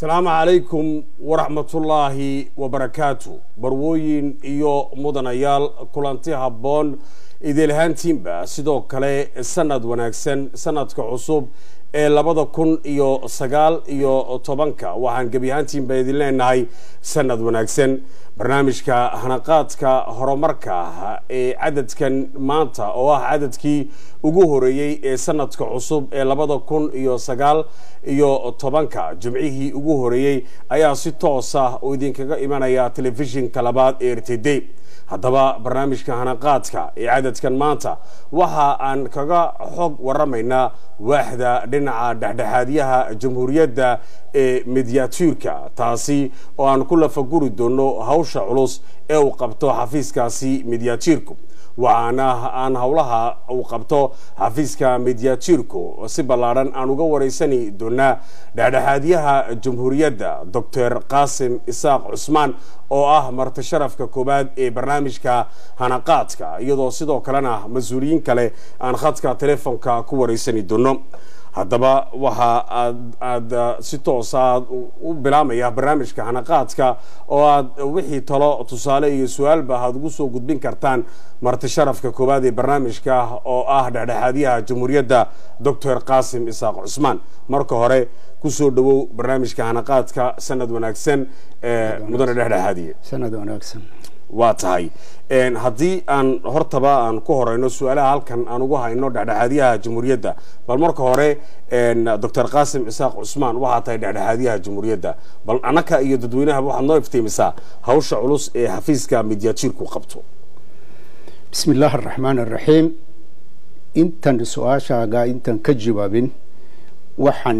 السلام عليكم ورحمة الله وبركاته بروين إيو مدنيال كلانتي هبون إذا الهانتين با سيدو كالي سند وناكسن سند كعصوب labada kun iyo sagaal iyo tobanka waxaan gabiyaantiin ba idin leenahay sanad wanaagsan barnaamijka hanaqaadka horumarka ee cadadkan maanta oo ah cadadkii ugu horeeyay ee sanadka cusub ee labada kun iyo sagaal iyo tobanka jumcihii ugu horeeyay ayaa si toos ah oo idinkaga imanaya telefishinka labaad ee RTD haddaba barnaamijka hanaqaadka ee cadadkan maanta waxa aan kaga xog waramaynaa waaxda dhinaca dhexdhexaadiyaha jamhuuriyadda ee mediaturka taasi oo aan ku lafaguri doono hawsha culus ee uu qabto xafiiskaasi mediaturku waxaana aan hawlaha uu qabto xafiiska mediaturku si ballaaran aan uga wareysani doonaa dhexdhexaadiyaha jamhuuriyadda Dr. Qasim Isaaq Cusmaan oo ah marti sharafka koobaad ee barnaamijka hanaqaadka iyadoo sidoo kalena mas'uuliyiin kale aan khadka telefoonka ku wareysani doono haddaba waxa aad si toos ah u bilaamaya barnaamijka hanaqaadka oo aad wixii talo tusaale iyo su'aalba aad ugu soo gudbin kartaan marti sharafka koobaad ee barnaamijka oo ah dhexdhexaadiyaha jamhuuriyadda Dr. Qasim Isaaq Cusmaan marka hore kusoo dhawow barnaamijka hanaqaadka sanad wanaagsan mudane dhexdhexaadiye sanad wanaagsan waa tahay haddii aan hortaba aan ku horeyno su'aalaha halkan aan ugu hayno dhexdhexaadiyaha jamhuuriyadda bal marka hore Dr. Qasim Isaaq Cusmaan waxa tahay dhexdhexaadiyaha jamhuuriyadda bal anaka iyo dadweynaha waxaad noo iftiimisaa hawsha culus ee xafiiska mediaturku qabto bismillaahir rahmaanir rahiim intan su'aashaaga intan ka jawaabin waxaan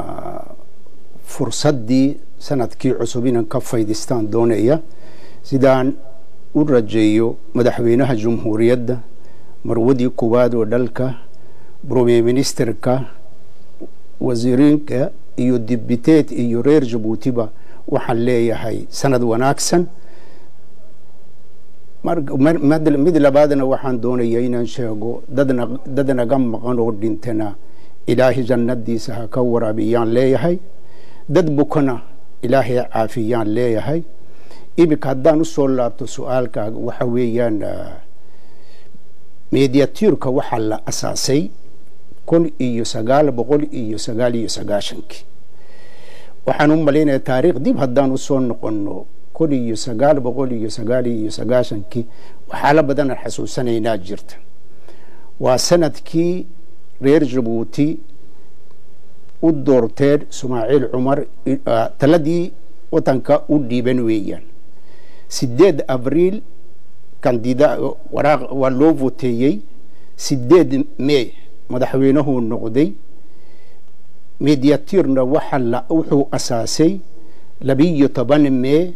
fursadii sanadkii cusub inaan ka faa'iideystaan doonaya sidaan u rajeeyo madaxweynaha jamhuuriyadda marwadii koowaad oo dalka premier ministerka wasiirinka iyo dibiteed iyo reer Jabuutiba waxaan leeyahay sanad wanaagsan mid labaadna waxaan doonayaa inaan sheego dadna ga maqan oo dhintana ilaahi jannadiisa ha ka waraabiyaan leeyahay dad bukana ilaahi caafiyaan leeyahay ibika haddaan u soo laabto su'aalkaaga waxa weeyaan mediaturka waxa la asaasay 1999 waxaan u maleynayaa taariikh dib haddaan u soo noqono 1999 waxaa la badan xasuusanaynaa jirta waa sanadkii reer Jabuuti u doorteen Ismaaciil Cumar taladii wadanka u dhiiban weeyaan 8 abriil kandida waraaq waa loo voteeyay 8 May madaxweynuhu noqday mediaturna wuxuu asaasay 12 May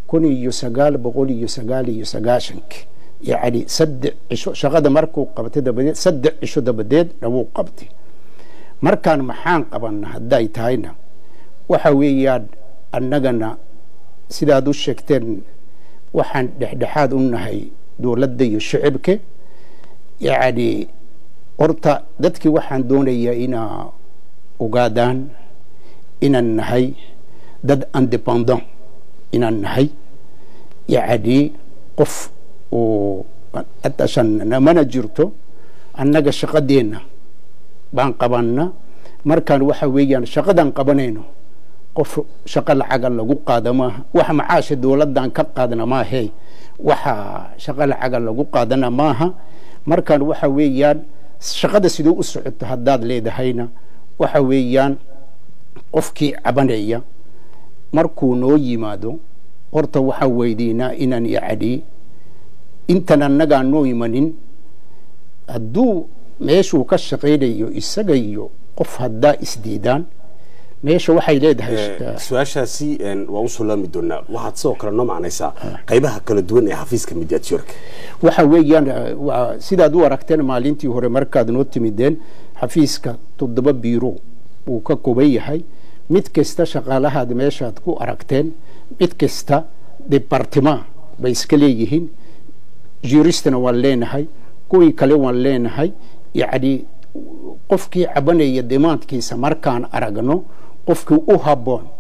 1999 يعني سد شغادة مركو قبتي دبديد سد عشو دبديد لو قبتي مركان محان قبلنا هداي تاينا وحويان النجنا سيدادو الشكتين وحن دحدحاد النهي دولدي الشعبك يعني أرتا دتك وحن دوني إنا وقادان إنا النهي دد اندبندن إنا النهي يعني قف وأتشن ما نجرته أنك شقدينا بان قبلنا مركان وحويان شقدان قبنينه قف شقل عقل لقو قادمه وح معاش الدولدان كقادنا ما هي وح شقل عقل لقو قادنا ماها مركان وحويان شقد سيدو أسعد هداد ليد هينا وحويان قفكي عبنية مركو نوي مادو قرط وحويدينا إنن يعدي intana naga noo imanin hadduu meeshuu ka shaqeynayo isaga iyo qof haddaa isdiidaan meesha waxay leedahay su'aashaasi waa u soo laami doonaa waxaad sidoo kale noo macnaysaa qaybaha kala duwan ee xafiiska mediaturka waxa weeyaan sidaad u aragteen maalintii hore markaad noo timideen xafiiska 7 biiro uu ka kooban yahay mid kasta shaqaalahaad meeshaad ku aragteen mid kasta department bay iska leeyihiin جيرستنا واللينهاي كوي كله واللينهاي يعني قفكي عبني يدمانت كيسا مركان أرغنو قفكي أهبون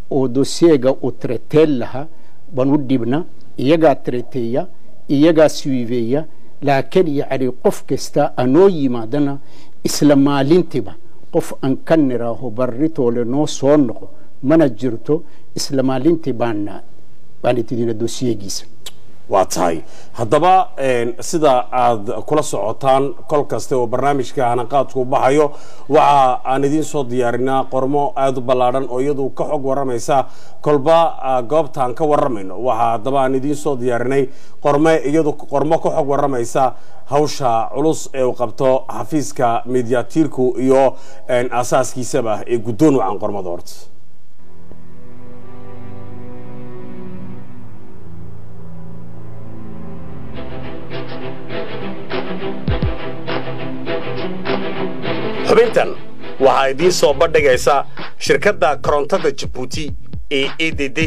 oo dossiega uu trateen lahaa baan u dhibna iyagaa trateeya iyagaa suiveeya laakiin yacni qof kasta anoo yimaadana isla maalintiiba qof aan ka niraaho barritoole noo soo noqo mana jirto isla maalintii baan itidina dossiyegiisa waa tahay haddaba sida aad kula socotaan kol kaste oo barnaamijka hanaqaadku baxayo waxa aan idiin soo diyaarinaa qormo aad u ballaadhan oo iyadu ka xog waramaysa kolba goobtaan ka waramayno waxa haddaba aan idiin soo diyaarinay qormo ka xog waramaysa hawsha culus ee uu qabto xafiiska mediatiirku iyo asaaskiisaba ee guddoon wacan qormada horta xubintan waxaa idiin soo bandhigaysa shirkadda korontada Jabuuti ee EDD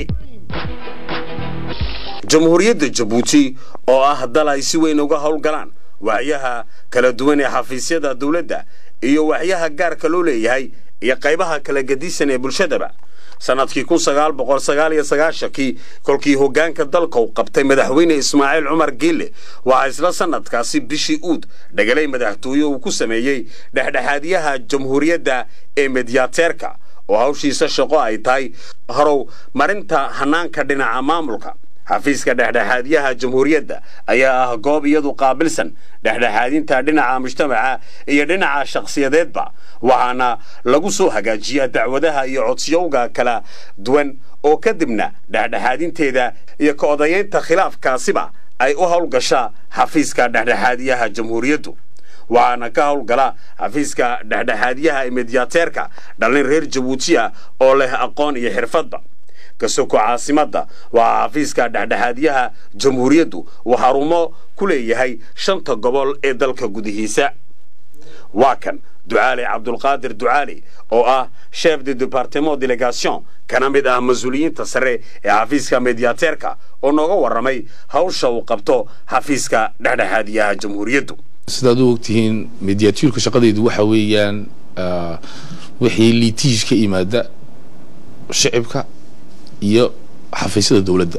Jamhuuriyadda Jabuuti oo ah dal ay si weyn uga howlgalaan waxyaha kala duwan ee xafiisyada dawladda iyo waxyaha gaarka loo leeyahay iyo qaybaha kala gadisan ee bulshadaba sanadkii 1999 kolkii hoggaanka dalka uu qabtay madaxweyne Ismaaciil Cumar Geelle waxa isla sanadkaasi bishii Oud dhagalay madaxtooyo uu ku sameeyay dhexdhexaadiyaha jamhuuriyadda ee mediateerka oo hawshiisa shaqo ay tahay horow marinta hanaanka dhinaca maamulka xafiiska dhexdhexaadiyaha jamhuuriyadda ayaa ah goob iyadu qaabilsan dhexdhexaadinta dhinaca mujtamaca iyo dhinaca shakhsiyadeedba waxaana lagu soo hagaajiyaa dacwadaha iyo codsiyowga kala duwan oo kadibna dhexdhexaadinteeda iyo ka odayeynta khilaafkaasiba ay u howlgashaa xafiiska dhexdhexaadiyaha jamhuuriyaddu waxaana ka howlgala xafiiska dhexdhexaadiyaha ee mediateerka dhalin reer Jabuuti oo leh aqoon iyo xirfadba kasoko caasimadda waa xafiiska dhexdhexaadiyaha jamhuuriyaddu waxa xarumo ku leeyahay 5 gobol ee dalka gudihiisa waa kan Ducaale Cabdulqaadir Ducaale oo ah chef de département délégation kana mid ah mas'uuliyiinta sare ee xafiiska mediateerka oo nooga waramay hawsha uu qabto xafiiska dhexdhexaadiyaha jamhuuriyaddu sidaad u ogtihiin mediateerka shaqadeedu waxa weeyaan wixii liitiij ka yimaada shacabka iyo xafiisyada dawladda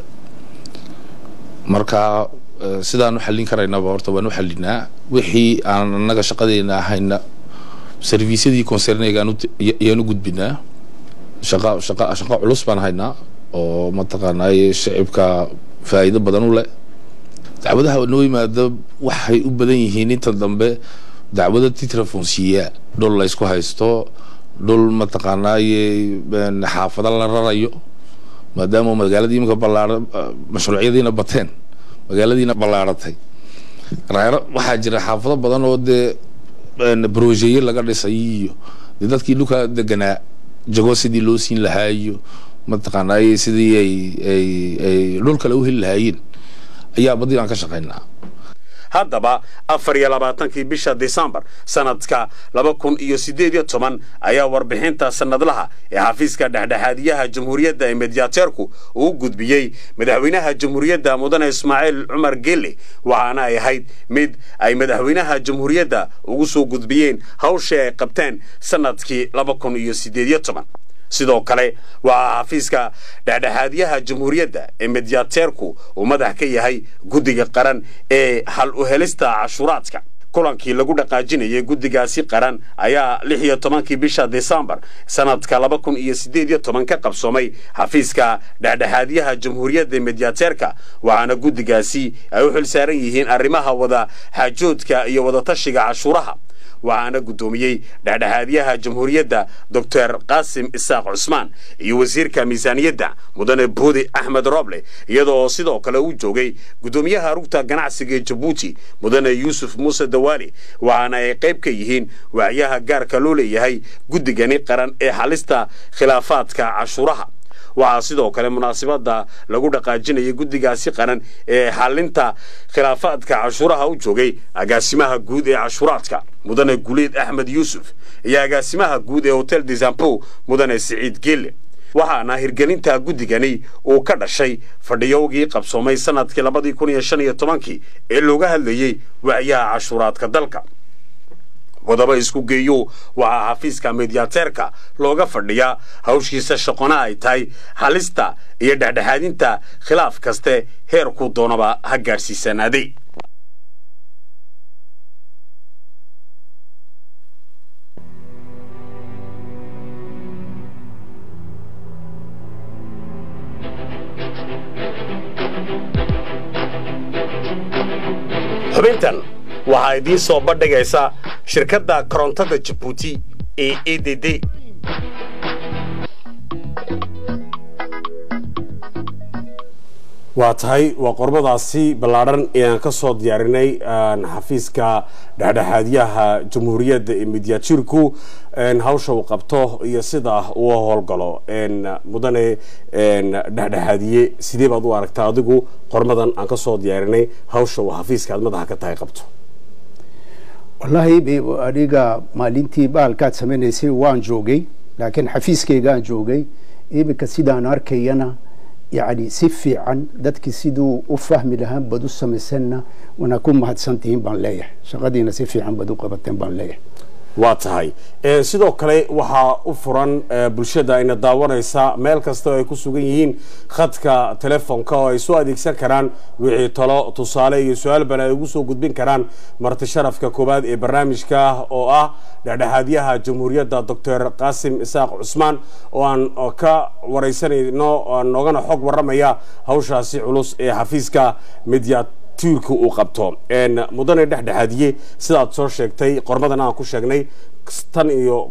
marka sidaan u xallin karaynaba horta waan u xallinaa wixii aan anaga shaqadeena ahayna serviisyadii concernayga ayaanu gudbinaa shaqo culus baan haynaa oo mataqaanaa shacabka faa'iido badan u leh dacwadaha noo yimaada waxay u badan yihiin inta dambe dacwada titre foncier dhul la isku haysto dhul mataqaanaa xaafada la rarayo maadaama magaaladii imika ballaaran mashruucyadiina bateen magaaladiina ballaaratay waxaa jira xaafado badan oo dee brojeeye laga dhisay iyo dadkii dhulka deganaa jago sidii loo siin lahaa iyo mataqaanaa sidii ay dhul kale u heli lahaayeen ayaa badii aan ka shaqaynaa haddaba 24 bisha December sanadka 2018 ayaa warbixinta sanadlaha ee xafiiska dhexdhexaadiyaha jamhuuriyadda ee mediateerku uu gudbiyay madaxweynaha jamhuuriyadda mudane Ismaaciil Cumar Geelle waxaana ay ahayd mid ay madaxweynaha jamhuuriyadda ugu soo gudbiyeen hawsha ay qabteen sanadkii 2018 sidoo kale waa xafiiska dhexdhexaadiyaha jamhuuriyadda ee mediateerku uu madax ka yahay guddiga qaran ee hal u helista cashuuraadka kulankii lagu dhaqaajinayay guddigaasi qaran ayaa 16 bisha December sanadka 2018 ka qabsoomay xafiiska dhexdhexaadiyaha jamhuuriyadda ee mediateerka waxaana guddigaasi ay u xil saaran yihiin arrimaha wada xaajoodka iyo wada tashiga cashuuraha waxaana gudoomiyay dhexdhexaadiyaha jamhuuriyadda Dr. Qasim Isaaq Cusmaan iyo wasiirka miisaaniyadda mudane Boodi Ahmed Roble iyadoo sidoo kale uu joogay gudoomiyaha rugta ganacsiga Jabuuti mudane Yusuf Muuse Dawaali waxaana ay qayb ka yihiin waxyaha gaarka loo leeyahay guddigani qaran ee xalista khilaafaadka cashuuraha waxaa sidoo kale munaasabada lagu dhaqaajinayay guddigaasi qaran ee xalinta khilaafaadka cashuuraha u joogay agaasimaha guud ee cashuuraadka mudane Guleed Ahmed Yusuf iyo agaasimaha guud ee Hotel des Impôts mudane Saciid Geelle waxaana hirgelinta guddigani uu ka dhashay fadhiyowgii qabsoomay sanadkii 2015 ee looga hadlayay waxyaha cashuuraadka dalka wadaba isku geeyo waxaa xafiiska mediateerka looga fadhiyaa hawshiisa shaqona ay tahay halista iyo dhexdhexaadinta khilaaf kaste heerku doonaba ha gaarsiisanaaday. xubintan waxaa idiin soo bandhigaysa shirkadda korontada Djibouti ee EDD. waa tahay waa qormadaasi ballaaran inaan ka soo diyaarinay xafiiska dhexdhexaadiyaha jamhuuriyadda ee mediateerku hawsha uu qabto iyo sida uu howlgalo mudane dhexdhexaadiye sidee baad u aragtaa adigu qormadan aan ka soo diyaarinay hawsha uu xafiiska aad madaxa ka tahay qabto? wallahi aniga maalintii baalkaad sameynaysay waan joogay laakiin xafiiskaygaan joogay iminka sidaan arkayana يعني سيفي عن دتك سيدو وفهم لها بدو سمسنا ونكون مهتسنتين بان ليه شغادينا سيفي عن بدو قبتين بان ليه واتهاي sidoo kale waxa u furan bulshada in daawanaysa meel kasta ay ku sugan yihiin khadka telefoonka oo ay soo adeegsan karaan wixii talo tusaale iyo su'aal bana ay ugu soo gudbin karaan marti sharafka koobaad ee barnaamijka oo ah dhexdhexaadiyaha jamhuuriyadda Dr. Qaasim Isaaq Cusmaan oo aan ka wareysanayno noogana xog waramaya hawshaasi culus ee xafiiska mediateerku uu qabto mudane dhexdhexaadiye sidaad soo sheegtay qormadan aan ku sheegnay tan iyo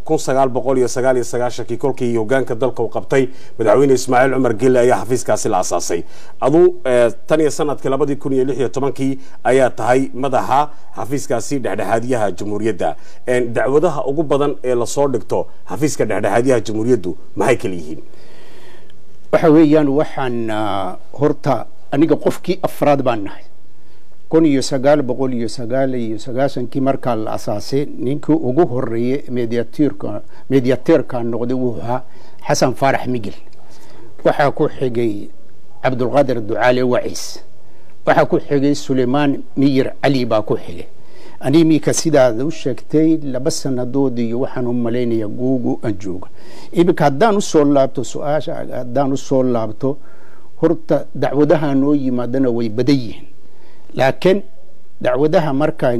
1999 kolkii hoggaanka dalka uu qabtay madaxweyne Ismaaciil Cumar Geelle ayaa xafiiskaasi la aasaasay adu tan iyo sanadkii 2016 ayaa tahay madaxa xafiiskaasi dhexdhexaadiyaha jamhuuriyadda dacwadaha ugu badan ee la soo dhigto xafiiska dhexdhexaadiyaha jamhuuriyaddu maxay kala yihiin? waxa weeyaan waxaan horta aniga qofkii afraad baan nahay كون يسجل بقول يسجل كي مركز الأساسي نينكو وجوه الرئي ميدياتير كان نقدوها حسن فرح ميجل وحكوا حجي عبد القادر الدعالي وعيس وحكوا حجي سليمان مير علي باكو حجي أني مي كسيدا ذو شكتي لبس ندودي وحنهم ملين يجوجو أنجوج إبك هدانو سولابتو سؤال هدانو سولابتو هرت دعودها نوي مدنا ويبديين لكن دعودها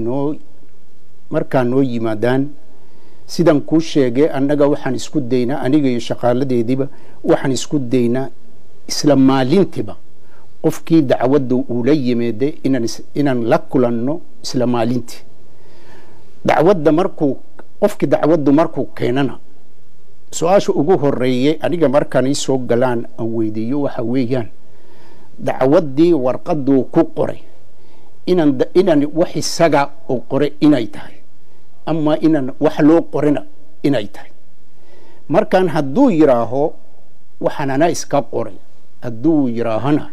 markaa noo yimaadaan sidan ku sheegay annaga waxaan isku daynaa aniga iyo shaqaaladeediba waxaan isku daynaa isla maalintiba qofkii dacwadda uu la yimaade inaan la kulanno isla maalintii dacwadda qofkii dacwaddu markuu keenana su-aasha ugu horeeyay aniga markaan ii soo galaan aan weydiiyo waxa weeyaan dacwaddii warqaduu ku qoray inaan wax isaga oo qoray inay tahay ama inaan wax loo qorina inay tahay markaan hadduu yiraaho waxaanana iska qoray hadduu yiraahana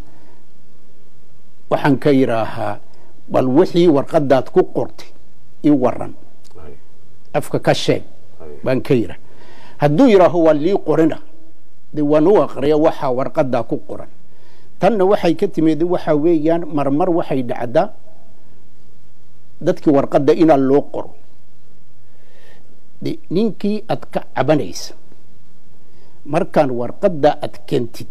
waxaan ka yiraahaa bal wixii warqadaad ku qortay i waran afka ka sheeg baan ka yiraah hadduu yiraaho waa lii qorina de waan u aqriya waxa warqadaa ku qoran tanna waxay ka timid waxa weeyaan marmar waxay dhacdaa dadkii warqadda inaan loo qoro ninkii aad ka cabanaysa markaan warqadda aad keentid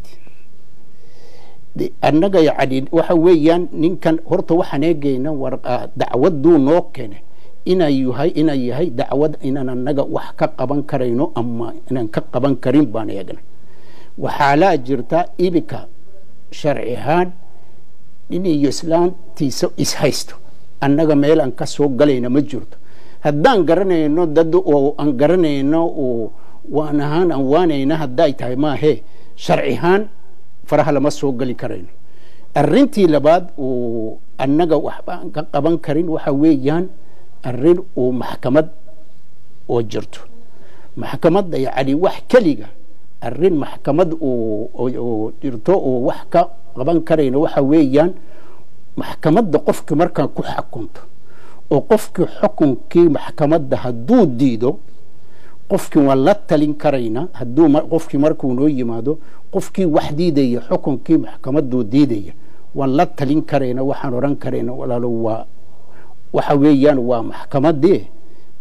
annaga yacni waxa weeyaan ninkan horta waxaan eegayna dacwadduu noo keenay inay yahay dacwad inaan annaga wax ka qaban karayno ama inaan ka qaban karin baan eegna waxaa laa jirta ibika sharci ahaan in iyo islaantiisa ishaysto annaga meel aan ka soo galayna ma jirto haddaan garanayno dad oo aan garanayno oo waan ahaan aan waanayna hadday tahay maahe sharci ahaan faraha lama soo gali karayno arrintii labaad oo annaga waxba aan ka qaban karin waxa weeyaan arrin oo maxkamad oo jirto maxkamadda yacni wax keliga arrin maxkamad oo jirto oo wax ka qaban karayna waxa weeyaan maxkamadda qofka markaa ku xukunto oo qofkii xukunkii maxkamadda hadduu diido qofkii waa la talin karayna hadduu qofkii markuu noo yimaado qofkii wax diidaya xukunkii maxkamadduu diidaya waan la talin karayna waxaan odhan karayna walaalo waxa weeyaan waa maxkamaddii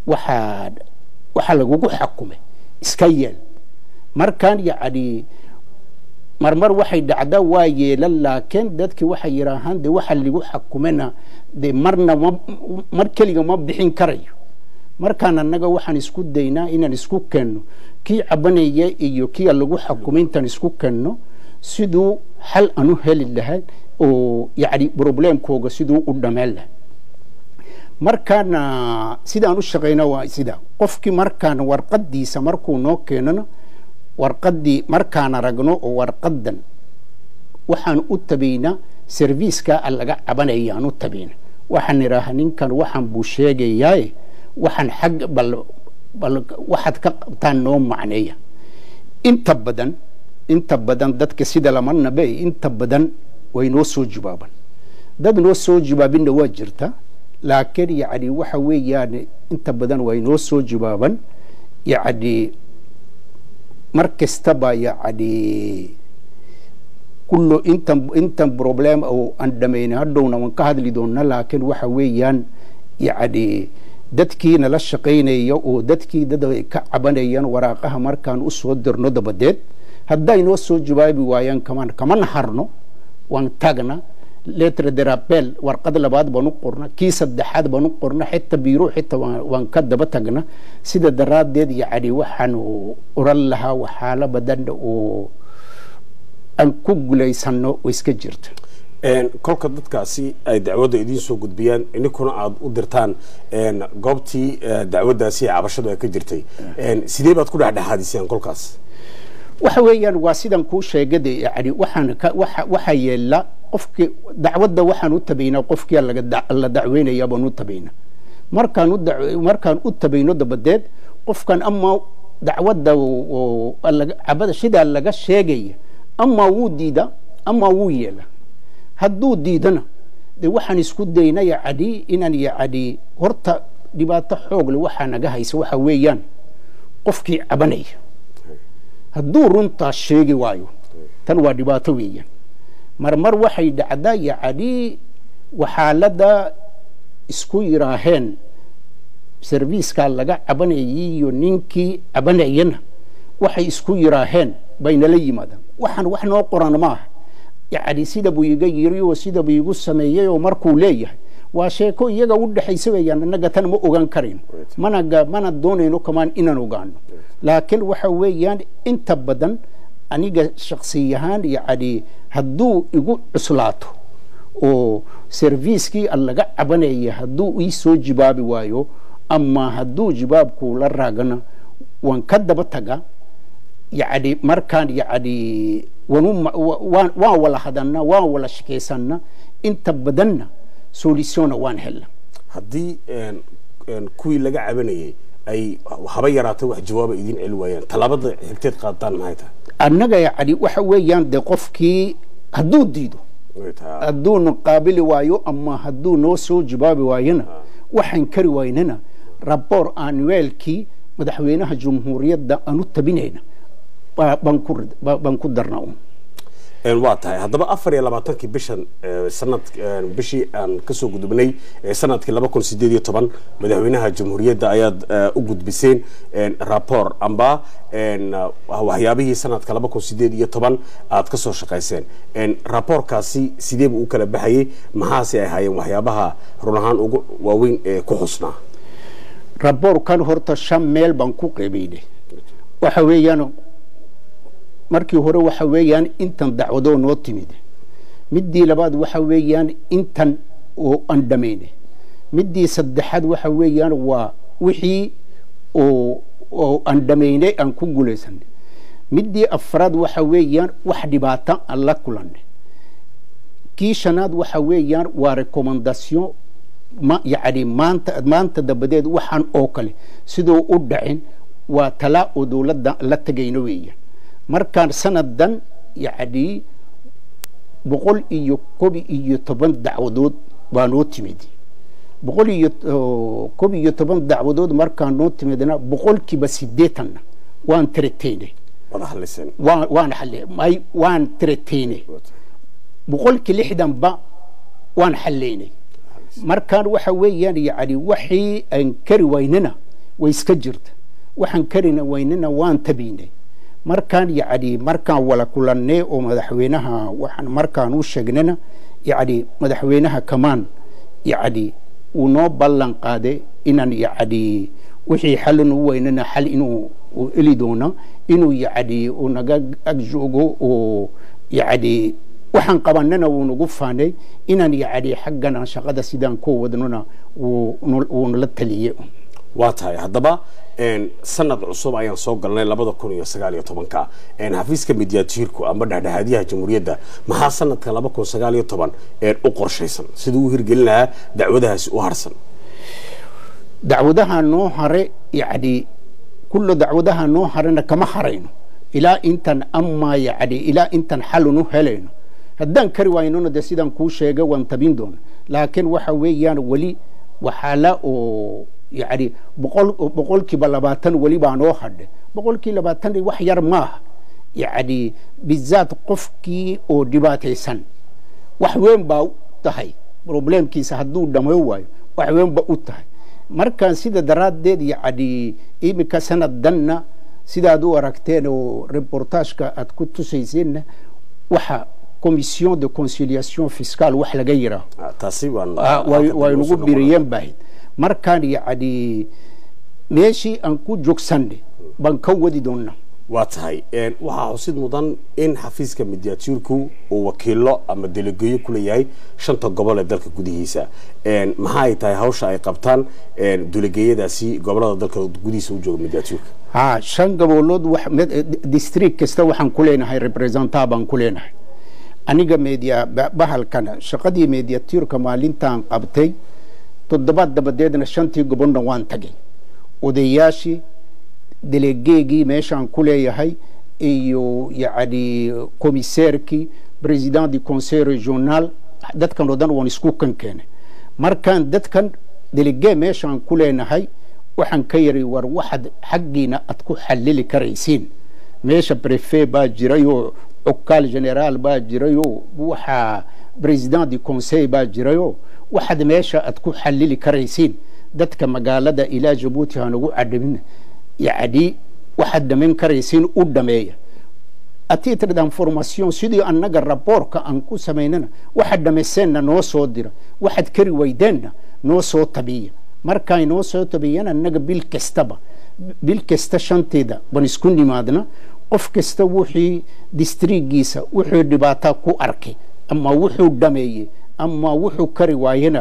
waxa lagugu xakumay iska yeel markaan yacni marmar waxay dhacdaa waa yeelan laakiin dadkii waxay yidhaahaan de waxa lagu xakumana de marna mar keliga ma bixin karayo markaan annaga waxaan isku daynaa inaan isku keenno kii cabanaya iyo kii lagu xakumay intaan isku keenno siduu xal aanu heli lahayn oo yacni problemkooga siduu u dhameen lahay markaana sidaan u shaqeyna waa sida qofkii markaan warqadiisa markuu noo keenano warqadii markaan aragno oo warqadan waxaan u tabaynaa serviiska laga cabanayaan u tabayna waxaan idhaaha ninkan waxaan buu sheegayaa waxaan xag bal waxaad ka qabtaan noo macneeya inta badan dadka sida lama nabe inta badan way noo soo jawaaban dad noo soo jawaabinna waa jirta laakiin yacni waxa weeyaan inta badan way noo soo jawaaban yacni mar kastaba yacni kullo intan problem oo aan dhamayna hadhowna waan ka hadli doona laakiin waxa weeyaan yacni dadkii nala shaqaynaya oo dadkii dad ay ka cabanayaan waraaqaha markaan u soo dirno dabadeed hadday noo soo jawaabi waayaan kama naharno waan tagna letter de rappel warqad labaad baan u qorna kii saddexaad baan u qorna xitaa biiro xitaa waan ka daba tagna sida daraadeed yacni waxaan oran lahaa waxaala badan oo aan ku guulaysano oo iska jirta kolka dadkaasi ay dacwadda idiin soo gudbiyaan ininkuna aad u dirtaan goobtii dacwaddaasi cabashadu ay ka jirtay sidee baad ku dhexdhexaadiseen kolkaas waxa weeyaan waa sidan kuu sheegada yacni waxa yeela qofkii dacwadda waxaan u tabaynaa qofkii la dacweynaya baan u tabaynaa markaan u tabayno dabadeed qofkan ama dacwadda cabada sidaa laga sheegaya ama wuu diida ama wuu yeela hadduu diidana de waxaan isku dayna yacni inaan yacni horta dhibaato xoog leh waxaa naga haysa waxa weeyaan qofkii cabanaya hadduu runtaas sheegi waayo tan waa dhibaato weeyaan marmar waxay dhacdaa yacni waxaalada isku yiraaheen serviiska laga cabanayay iyo ninkii cabanayana waxay isku yiraaheen baynala yimaadaan waxaan wax noo qoran maaha yacni sida buu iga yiri oo sida buu igu sameeyay oo markuu leeyahay waa sheeko iyaga u dhaxaysa weeyaan annaga tan ma ogaan karin mana doonayno kamaan inaan ogaano laakiin waxa weeyaan inta badan aniga shakhsiyahaan yacni hadduu igu cuslaato oo serviiskii laga cabanaya hadduu ii soo jawaabi waayo ama hadduu jawaabku la raagana waan ka daba taga yacni markaan yacni waan wala hadalna waan wala shaqaysanna inta badanna solution waan helna haddii kuwii laga cabanayay ay haba yaraatay wax jawaaba idin celi waayaan talaabada xigteed qaadtaan maxay tahay annaga yacni waxa weeyaan de qofkii hadduu diido hadduuna qaabili waayo ama hadduu noo soo jawaabi waayona waxaan kari waynana rapport annuelkii madaxweynaha jumhuuriyadda aan u tabinayna baan ku darna waa tahay haddaba 24 bishan bishii aan kasoo gudubnay sanadkii 2018 madaxweynaha jamhuuriyadda ayaad u gudbiseen rapport amba waxyaabihii sanadka 2018 aad kasoo shaqayseen rapportkaasi sidee buu u kala baxayay maxaase ay ahaayeen waxyaabaha run ahaan ugu waaweyn ee ku xusnaa rapportkan horta 5 meel baan ku qeybaynay waxa weeyaan markii hore waxa weeyaan intan dacwado noo timid midii labaad waxa weeyaan intan oo aan dhameynay midii saddexaad waxa weeyaan waa wixii oo aan dhameynay aan ku guuleysanay midii afraad waxa weeyaan wax dhibaato aan la kulanay kii shanaad waxa weeyaan waa recommendation yacni maanta dabadeed waxaan oo kale sidoo u dhacin waa tala oo dowladda la tagayno weeyaan markaan sanadan yacni 111 dacwadood baa noo timid 111 dacwadood markaan noo timidna 80% waan tirataynay waan tirataynay 60% waan xalaynay markaan waxa weeyaan yacni wixii aan kari waynana ويسك جرت وحن كرنا ويننا وان تبيني مركان يعني مركان ولا كلنا ومدحوينها وحن مركان وشجننا يعني مدحوينها كمان يعني ونو بلن قاده إن يعني وحي حل هو إننا حل إنه إلي دونا إنه يعني ونجا أجوجو ويعني وحن قبلنا ونقفاني إن يعني حقنا شقد سيدان كو ودننا ونلتليه واتهاي هذا sanad cusub ayaan soo galnay 2019 xafiiska midyatiirku ama dhexdhexaadiyaha jamhuuriyadda maxaa sanadka 2019 u qorshaysan sidoo uu hirgelinayaa dacwadahaas u harsan dacwadaha noo hare yani kullu dacwadaha noo harena kama harayno ilaa intan amma yani ilaa intan xalunu helayno haddaan kari waynona de sidaan kuu sheegay waan tabin doona laakiin waxa weeyaan wali waxaala oo يعني بقول كي بلباتن ولي بانو حد بقول كي لباتن wax yar ma يعني بالذات qofkii oo dhibaataysan wax weyn baa tahay problemkiisa haduu dhameeyo waayo wax weyn baa u tahay marka sida daraadeed yani imika sanadanna sida aad u aragteen oo reportage-ka aad ku tusaysiin waxa commission de conciliation fiscale wax laga yiraahdo taasi waa nagu biriyeen baahid markaan yani meeshii aan ku joogsanay baan ka wadi doonaa waa tahay waxaa xusid mudan in xafiiska midyatiirku uu wakiilo ama delegeeyo ku leeyahay 5 gobol ee dalka gudihiisa maxaa ay tahay hawsha ay qabtaan delegeeyadaasi gobolada dalka gudihiisa u jooga midyatiirka 5 gobolood wax district kasta waxaan ku leenahay representative baan ku leenahay aniga media bahalkan shaqadii midyatiirka maalintaan qabtay toddobaad dabadeedna 5 gobol waan tagay odayaashii delegeegii meeshaan ku leeyahay iyo yani commissaire-kii président du conseil régional dadkan oo dhan waan isku keenay markaan dadkan delegee meeshaan ku leenahay waxaan ka yiri war waxad xaqiina ad ku xalili karaysiin meesha préfet baa jirayo okkal general baa jirayo waxa président du conseil baa jirayo waxad meesha ad ku xalili karaysiin dadka magaalada ilaa Djibouti aan ugu cadabin يعني واحد من كريسين قدامي أتيت لدى انفورماسيون سيدي أنك الرابور كأنكو سميننا واحد مسينا نو صدر واحد كري ويدنا نو صوت طبيعي مركاي نو صوت طبيعي أنك بالكستبة بالكستا شانتيدا بنسكن مادنا قف كستا وحي ديستريك جيسا وحي دباتا كو أركي أما وحي دمي أما وحي كري وينا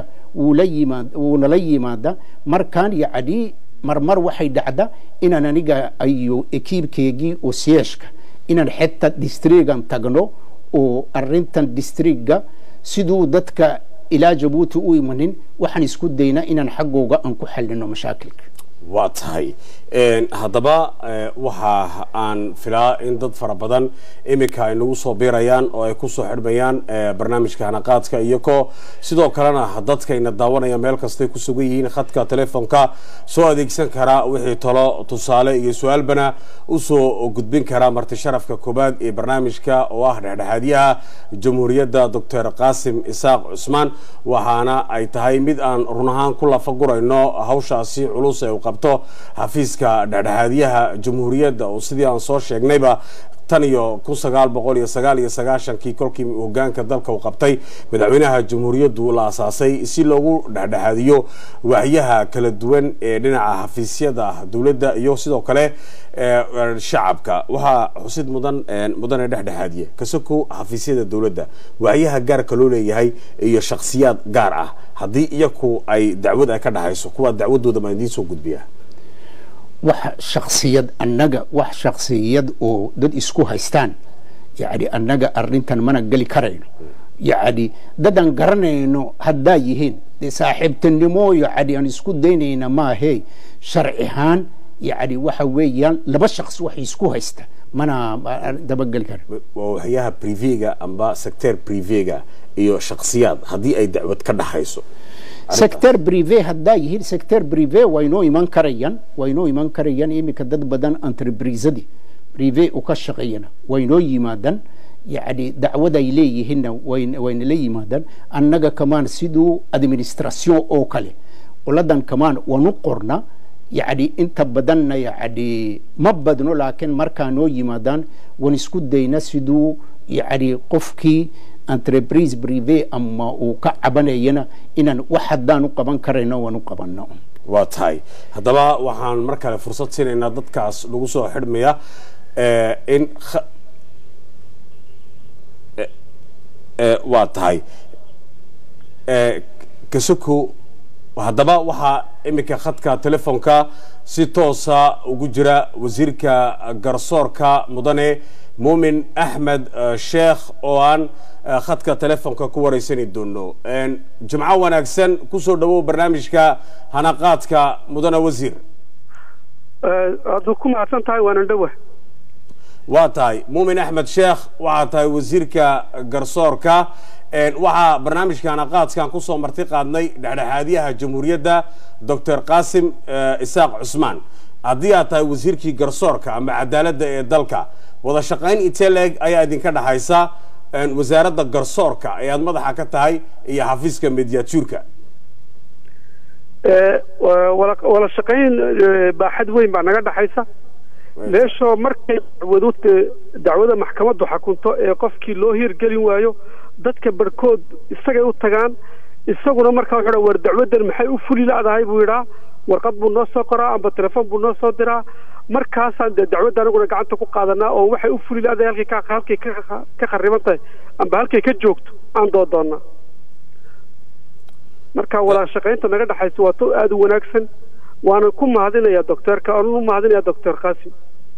ولي مادا مركان يعني marmar waxay dhacda inaan aniga ayo ekiibkeegii oo siyaashka inaan xitaa districtan tagno oo arintan districtga sidoo dadka ilaa Djibouti u imanin waxaan isku daynaa inaan xaqooga aan ku xalino mashaakilka waa tahay hadaba waxa aan filaa in dad fara badan imika ay nagu soo biirayaan oo ay ku soo xirmayaan barnaamijka hanaqaadka iyo ko sidoo kalena dadkayna daawanaya meel kasta ku sugan yihiin khadka telefoonka soo adeegsan kara wixii talo tusaale iyo su'aalbana u soo gudbin kara marti sharafka koobaad ee barnaamijka oo ah dhexdhexaadiyaha jamhuuriyadda Dr. Qaasim Isaaq Cusmaan waxaana ay tahay mid aan run ahaan ku lafagurayno hawshaasi culus ee qabto xafiiska dhexdhexaadiyaha jamhuuriyadda oo sidii aan soo sheegnayba tan iyo 1999 kolkii hoggaanka dalka uu qabtay madaxweynaha jamhuuriyaddu la asaasay si loogu dhexdhexaadiyo waaxyaha kala duwan ee dhinaca xafiisyada dawladda iyo sidoo kale shacabka waxa xusid mudan dhexdhexaadiye kasoo xafiisyada dawladda waaxyaha gaarka loo leeyahay iyo shakhsiyaad gaar ah hadii iyagu ay dacwad ay ka dhaxayso kuwa dacwadooda ma idin soo gudbiya wax shakhsiyad oo dad isku haystaan yani annaga arintan mana gali karayno yani dadan garanayno haddaa yihiin de saaxiibtinimo yani aan isku daynayna maahe sharcihaan يعني waxa weeyaan laba shakhs wax isku haysta mana dabagal kar waxyaha privéga amba sector privéga iyo shakhsiyaad hadii ay dacwad ka dhaxayso sector privé hadda yihiin sector privé wayno iman karayaan imika dad badan entreprise-di privé u ka shaqeeyana wayno yimaadan يعني دعوة إليه وين لي مادن أنك كمان سيدو administration أو كله ولدن كمان ونقرنا يعني انت بدنا يعني ما بدنو لكن مركانو يمادان ونسكو دينا سيدو يعني قفكي انتربريز بريفي اما وكعبانينا ان وحدانو قبان كرينا ونو قبانو واتهاي هدابا waxaan mar kale fursad siinayna dadkaas lagu soo xidhmaya in واتهاي كسكو هدابا waxa imika khadka telefoonka si toosa ugu jira wasiirka garsoorka mudane muumin axmed sheekh oo aan khadka telefoonka ku wareysani doono jimco wanaagsan ku soo dhawow barnaamijka hanaqaadka mudane wasiir aad ku mahadsan tahay waan dhawahay waa tahay muumin axmed sheekh waxa tahay wasiirka garsoorka waxaa barnaamijka hanaqaadkan ku soo marti qaadnay dhexdhexaadiyaha jamhuuriyadda dr qaasim isaaq cusmaan haddii aad tahay wasiirkii garsoorka ama cadaaladda ee dalka wada shaqayn intee leeg ayaa idinka dhaxaysa wasaaradda garsoorka ayaad madaxa ka tahay iyo xafiiska mediatuurka wala shaqayn baaxad weyn baa naga dhaxaysa meesho markay dacwada maxkamaddu xukunto ee qofkii loo hirgelin waayo dadka barkood isagay u tagaan isaguna markaa wuxuu war dacwadan maxay u fuli laadahay buu yidhaa warqad buu noo soo qoraa amba telefoon buu noo soo diraa markaasaan dacwadda anaguna gacanta ku qaadanaa oo waxay u fuli laadahay halkay ka khariban tahay amba halkay ka joogto aan doodoonnaa marka walaal shaqaynta naga dhaxaysa waa to aad u wanaagsan waana ku mahadinayaa doctorka aan u mahadinayaa doctor qaasim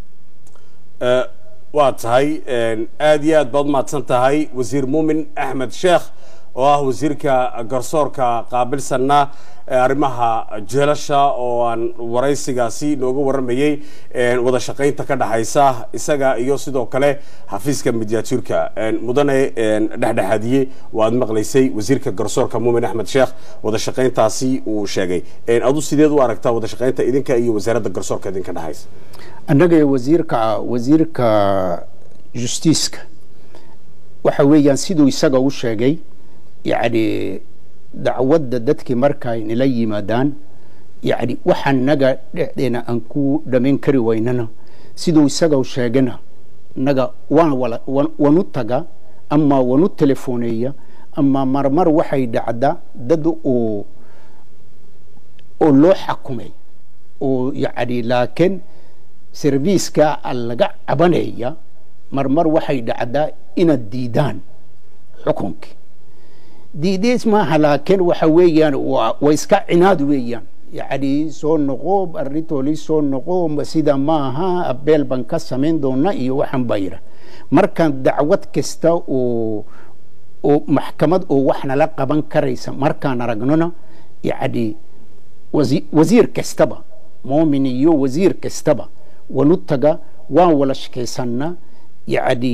waa tahay aad iyo aad baad mahadsan tahay wasiir muumin axmed sheekh oo ah wasiirka garsoorka qaabilsanna arrimaha jeelasha oo aan waraysigaasi nooga waramayay wada shaqaynta ka dhaxaysa isaga iyo sidoo kale xafiiska mediatuurka mudane dhexdhexaadiye waad maqlaysay wasiirka garsoorka muumin axmed sheekh wada shaqayntaasi uu sheegay adu sideed u aragtaa wada shaqaynta idinka iyo wasaaradda garsoorka idinka dhaxaysa annaga wasiirka justiiska waxa weeyaan siduu isaga u sheegay يعني دعوة دتك مركاي نلاقي مدان يعني وحن نجا دينا أنكو دمين كري ويننا سيدو يسقوا شاجنا نجا ولا ونتجا أما ونت تلفونية أما مرمر وحي دعدا ددو أو لو حكومي ويعني لكن سيرفيس كا اللجا أبنية مرمر وحي دعدا إن الديدان حكمك ديديس ما لكن وحويان ويسكع عناد ويان يعني سون نقوب الريتولي سون نقوم بسيدا ماها أبيل بنكسا من دون نأي وحن بايرة مركان دعوت كستا ومحكمة وحنا لقا بنكريسا مركان رجنونا يعني وزير كستبا مؤمنيو وزير كستبا ونتجا وولش كيسنا يعني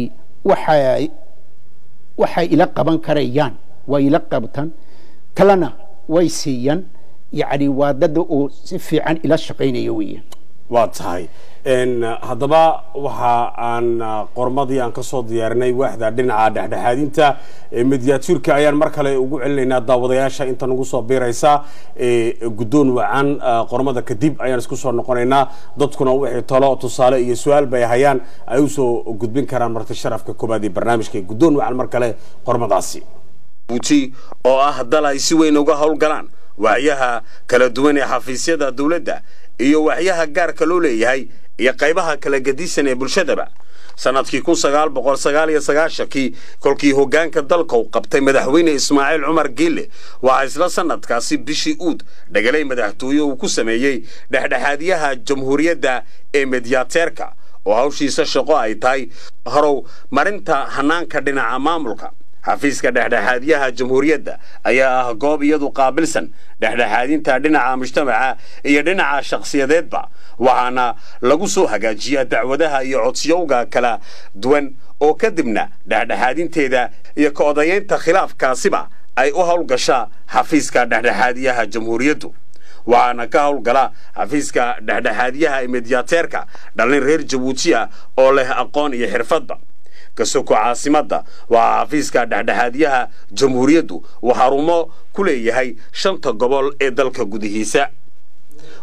وحي إلقا بنكريان ويلقبتن كلنا ويسيا يعني واددوا سفي عن إلى الشقين يويا واتهاي haddaba waxa aan qormadii aan ka soo diyaarinay waaxda dhinaca dhexdhexaadinta mediatuurka ayaan mar kale ugu celinaynaa daawadayaasha inta nagu soo biiraysa guddoon wacan qormada kadib ayaan isku soo noqonaynaa dadkuna wixii talo tusaale iyo su'aal bay hayaan ay u soo gudbin karaan marti sharafka koobaad ee barnaamijka guddoon wacan mar kale qormadaasi buuti oo ah dal ay si weyn uga howlgalaan waxyaha kala duwan ee xafiisyada dawladda iyo waxyaha gaarka loo leeyahay iyo qaybaha kala gadisan ee bulshadaba sanadkii 1999 kolkii hoggaanka dalka uu qabtay madaxweyne Ismaaciil Cumar Geelle waxa isla sanadkaasi bishii Oud dhagalay madaxtooyo uu ku sameeyay dhexdhexaadiyaha jamhuuriyadda ee mediateerka oo hawshiisa shaqo ay tahay harow marinta hanaanka dhinaca maamulka xafiiska dhexdhexaadiyaha jamhuuriyadda ayaa ah goob iyadu qaabilsan dhexdhexaadinta dhinaca mujtamaca iyo dhinaca shakhsiyadeedba waxaana lagu soo hagaajiyaa dacwadaha iyo codsiyowga kala duwan oo kadibna dhexdhexaadinteeda iyo ka odayeynta khilaafkaasiba ay u howlgashaa xafiiska dhexdhexaadiyaha jamhuuriyaddu waxaana ka howlgala xafiiska dhexdhexaadiyaha ee mediateerka dhalin reer Jabuuti ah oo leh aqoon iyo xirfadba kasoko caasimadda waa xafiiska dhexdhexaadiyaha jamhuuriyaddu waxa rumo ku leeyahay 5 gobol ee dalka gudihiisa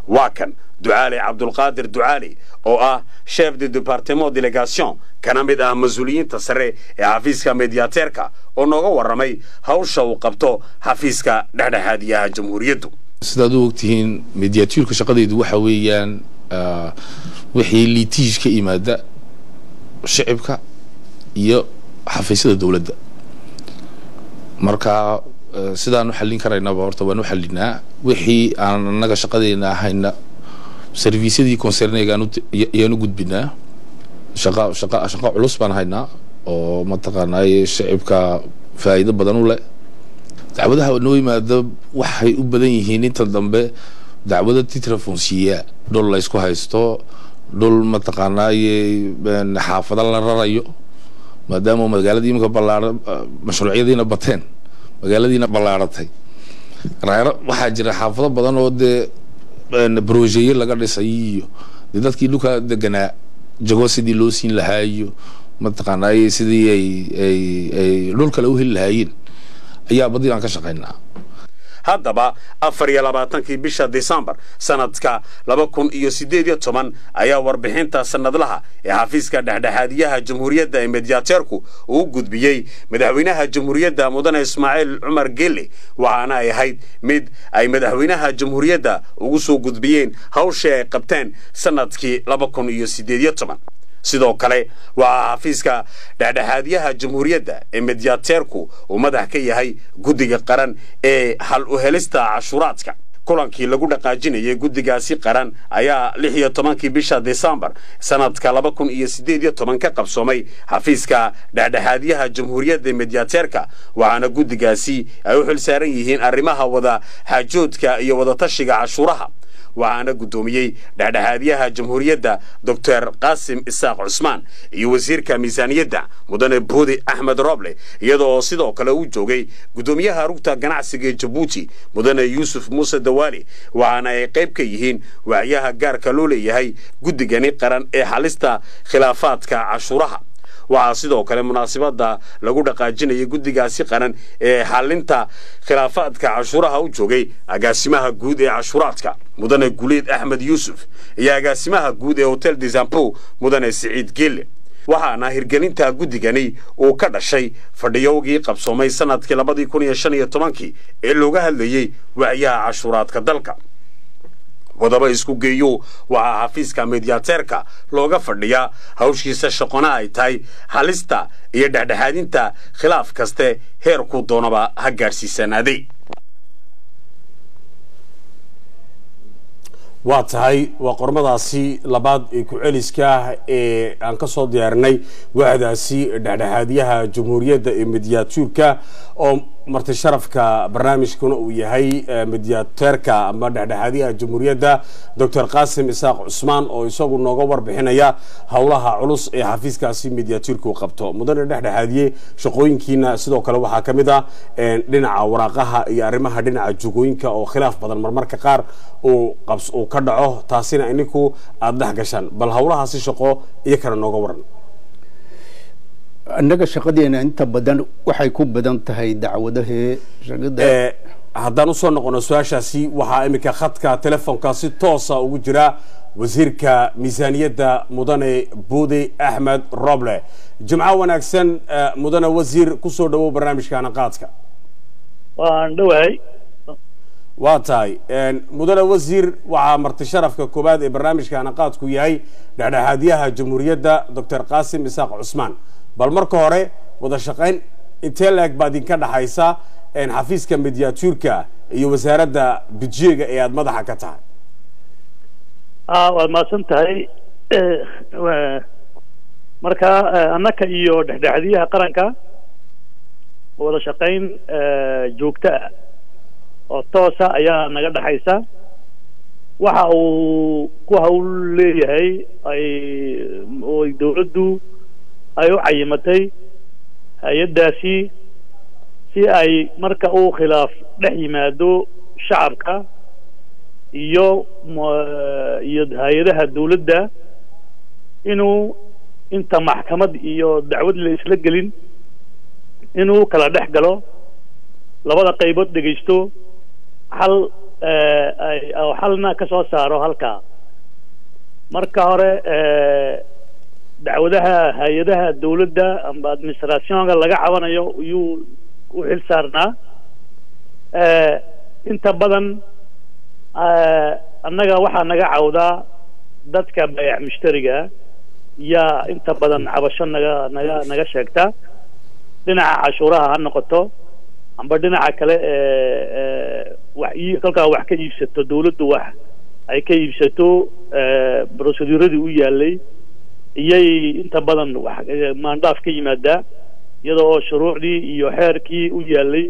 waa kan ducaali cabdulqaadir ducaali oo ah chef de département délégation kana mid ah mas-uuliyiinta sare ee xafiiska mediateerka oo nooga warramay hawsha uu qabto xafiiska dhexdhexaadiyaha jamhuuriyaddu. sidaad u ogtihiin mediateerka shaqadeedu waxa weeyaan wixii liitiij ka yimaada shicibka iyo xafiisyada dowladda. marka sidaan u xallin karaynaba horta waan u xallinaa wixii aan annaga shaqadeena ahayna serviisyadii concerneega ayaanu gudbinaa. shaqo culus baan haynaa oo mataqaanaaye shicibka faa'iido badan u leh. dacwadaha noo yimaada waxay u badan yihiin inta dambe dacwada titre foncier dhul la isku haysto, dhul mataqaanaaye xaafada la rarayo maadaama magaaladii imika ballaaran mashruucyadiina bateen magaaladiina ballaaratay. waxaa jira xaafado badan oo dee brojeeye laga dhisay iyo dee dadkii dhulka deganaa jago sidii loo siin lahaa iyo mataqaanaaye sidii ay dhul kale u heli lahaayeen ayaa badii aan ka shaqaynaa. haddaba 24 bisha December sanadka 2018 ayaa warbixinta sanadlaha ee xafiiska dhexdhexaadiyaha jamhuuriyadda ee mediateerku uu gudbiyay madaxweynaha jamhuuriyadda mudane Ismaaciil Cumar Geelle waxaana ay ahayd mid ay madaxweynaha jamhuuriyadda ugu soo gudbiyeen hawsha ay qabteen sanadkii 2018. sidoo kale waa xafiiska dhexdhexaadiyaha jamhuuriyadda ee mediateerku uu madax ka yahay guddiga qaran ee hal u helista cashuuraadka. kulankii lagu dhaqaajinayay guddigaasi qaran ayaa 16 bisha December sanadka 2018 ka qabsoomay xafiiska dhexdhexaadiyaha jamhuuriyadda ee mediateerka waxaana guddigaasi ay u xilsaaran yihiin arrimaha wada xaajoodka iyo wada tashiga cashuuraha. waxaana gudoomiyay dhexdhexaadiyaha jamhuuriyadda Dr. Qasim Isaaq Cusmaan iyo wasiirka miisaaniyadda mudane Boode Ahmed Roble iyadoo sidoo kale uu joogay gudoomiyaha rugta ganacsiga ee Djibouti mudane Yusuf Muuse Dawaali waxaana ay qayb ka yihiin wacyaha gaarka loo leeyahay guddigani qaran ee xalista khilaafaadka cashuuraha. waxaa sidoo kale munaasabada lagu dhaqaajinayay guddigaasi qaran ee xalinta khilaafaadka cashuuraha u joogay agaasimaha guud ee cashuuraadka mudane Guleed Ahmed Yusuf iyo agaasimaha guud ee Hotel des Impôts mudane Saciid Geelle. waxaana hirgelinta guddigani uu ka dhashay fadhiyowgii qabsoomay sanadkii 2015 ee looga hadlayay wacyaha cashuuraadka dalka. wadaba isku geeyo waxaa xafiiska mediateerka looga fadhiyaa hawshiisa shaqona ay tahay halista iyo dhexdhexaadinta khilaaf kaste heerku doonaba ha gaarsiisanaaday. waa tahay waa qormadaasi labaad ee ku celiska ee aan ka soo diyaarinay wacdaasi dhexdhexaadiyaha jamhuuriyadda ee mediateerka oo marti sharafka barnaamijkuna uu yahay mediateerka ama dhexdhexaadiyaha jamhuuriyadda Dr. Qasim Isaaq Cusmaan oo isagu nooga warbixinaya hawlaha culus ee xafiiskaasi mediateerka uu qabto. mudane dhexdhexaadiye shaqooyinkiina sidoo kale waxaa kamid ah dhinaca waraaqaha iyo arrimaha dhinaca jogooyinka oo khilaaf badan marmarka qaar uu ka dhaco taasina ininku aad dhex gashaan bal hawlahaasi shaqo iyo kala nooga waran. annaga shaqadeena inta badan waxay ku badan tahay dacwadaha shaqada. haddaan u soo noqono su-aashaasi waxaa imika khadka telefoonka si toosa ugu jira wasiirka miisaaniyadda mudane Boode Ahmed Roble. jimco wanaagsan mudane wasiir ku soo dhawow barnaamijka qaadka. waan dhawahay. waa tahay mudane wasiir waxaa marti sharafka koobaad ee barnaamijka qaadku yahay dhexdhexaadiyaha jamhuuriyadda Dr. Qasim Isaaq Cusmaan. bal marka hore wada shaqayn intee leeg baad idinka dhaxaysa xafiiska mediateerka iyo wasaaradda budgeega ee aad madaxa ka tahay. waad mahadsan tahay. marka annaka iyo dhexdhexaadiyaha qaranka wada shaqayn joogto ah oo toosa ayaa naga dhaxaysa. waxa uu ku hawl leeyahay oo dawladdu ay u cayimatay hay-adaasi si ay marka uu khilaaf dhex yimaado shacabka iyo hay-adaha dawladda inuu inta maxkamad iyo dacwad la isla gelin inuu kala dhex galo labada qaybood dhegaysto hal xalna ka soo saaro halkaa marka hore dacwadaha hay-adaha dawladda amba administrationka laga cabanayo iyuu u xil saarnaa inta badan annaga waxaa naga cawdaa dadka bayac mushtariga yaa inta badan cabasho naga sheegta dhinaca cashuuraha ha noqoto amba dhinaca kale kolkaa wax ka iibsato dawladdu wax ay ka iibsato proceduradii u yaalay iyay inta badan maandhaaf ka yimaadaa iyada oo shuruucdii iyo xeerkii u yaalay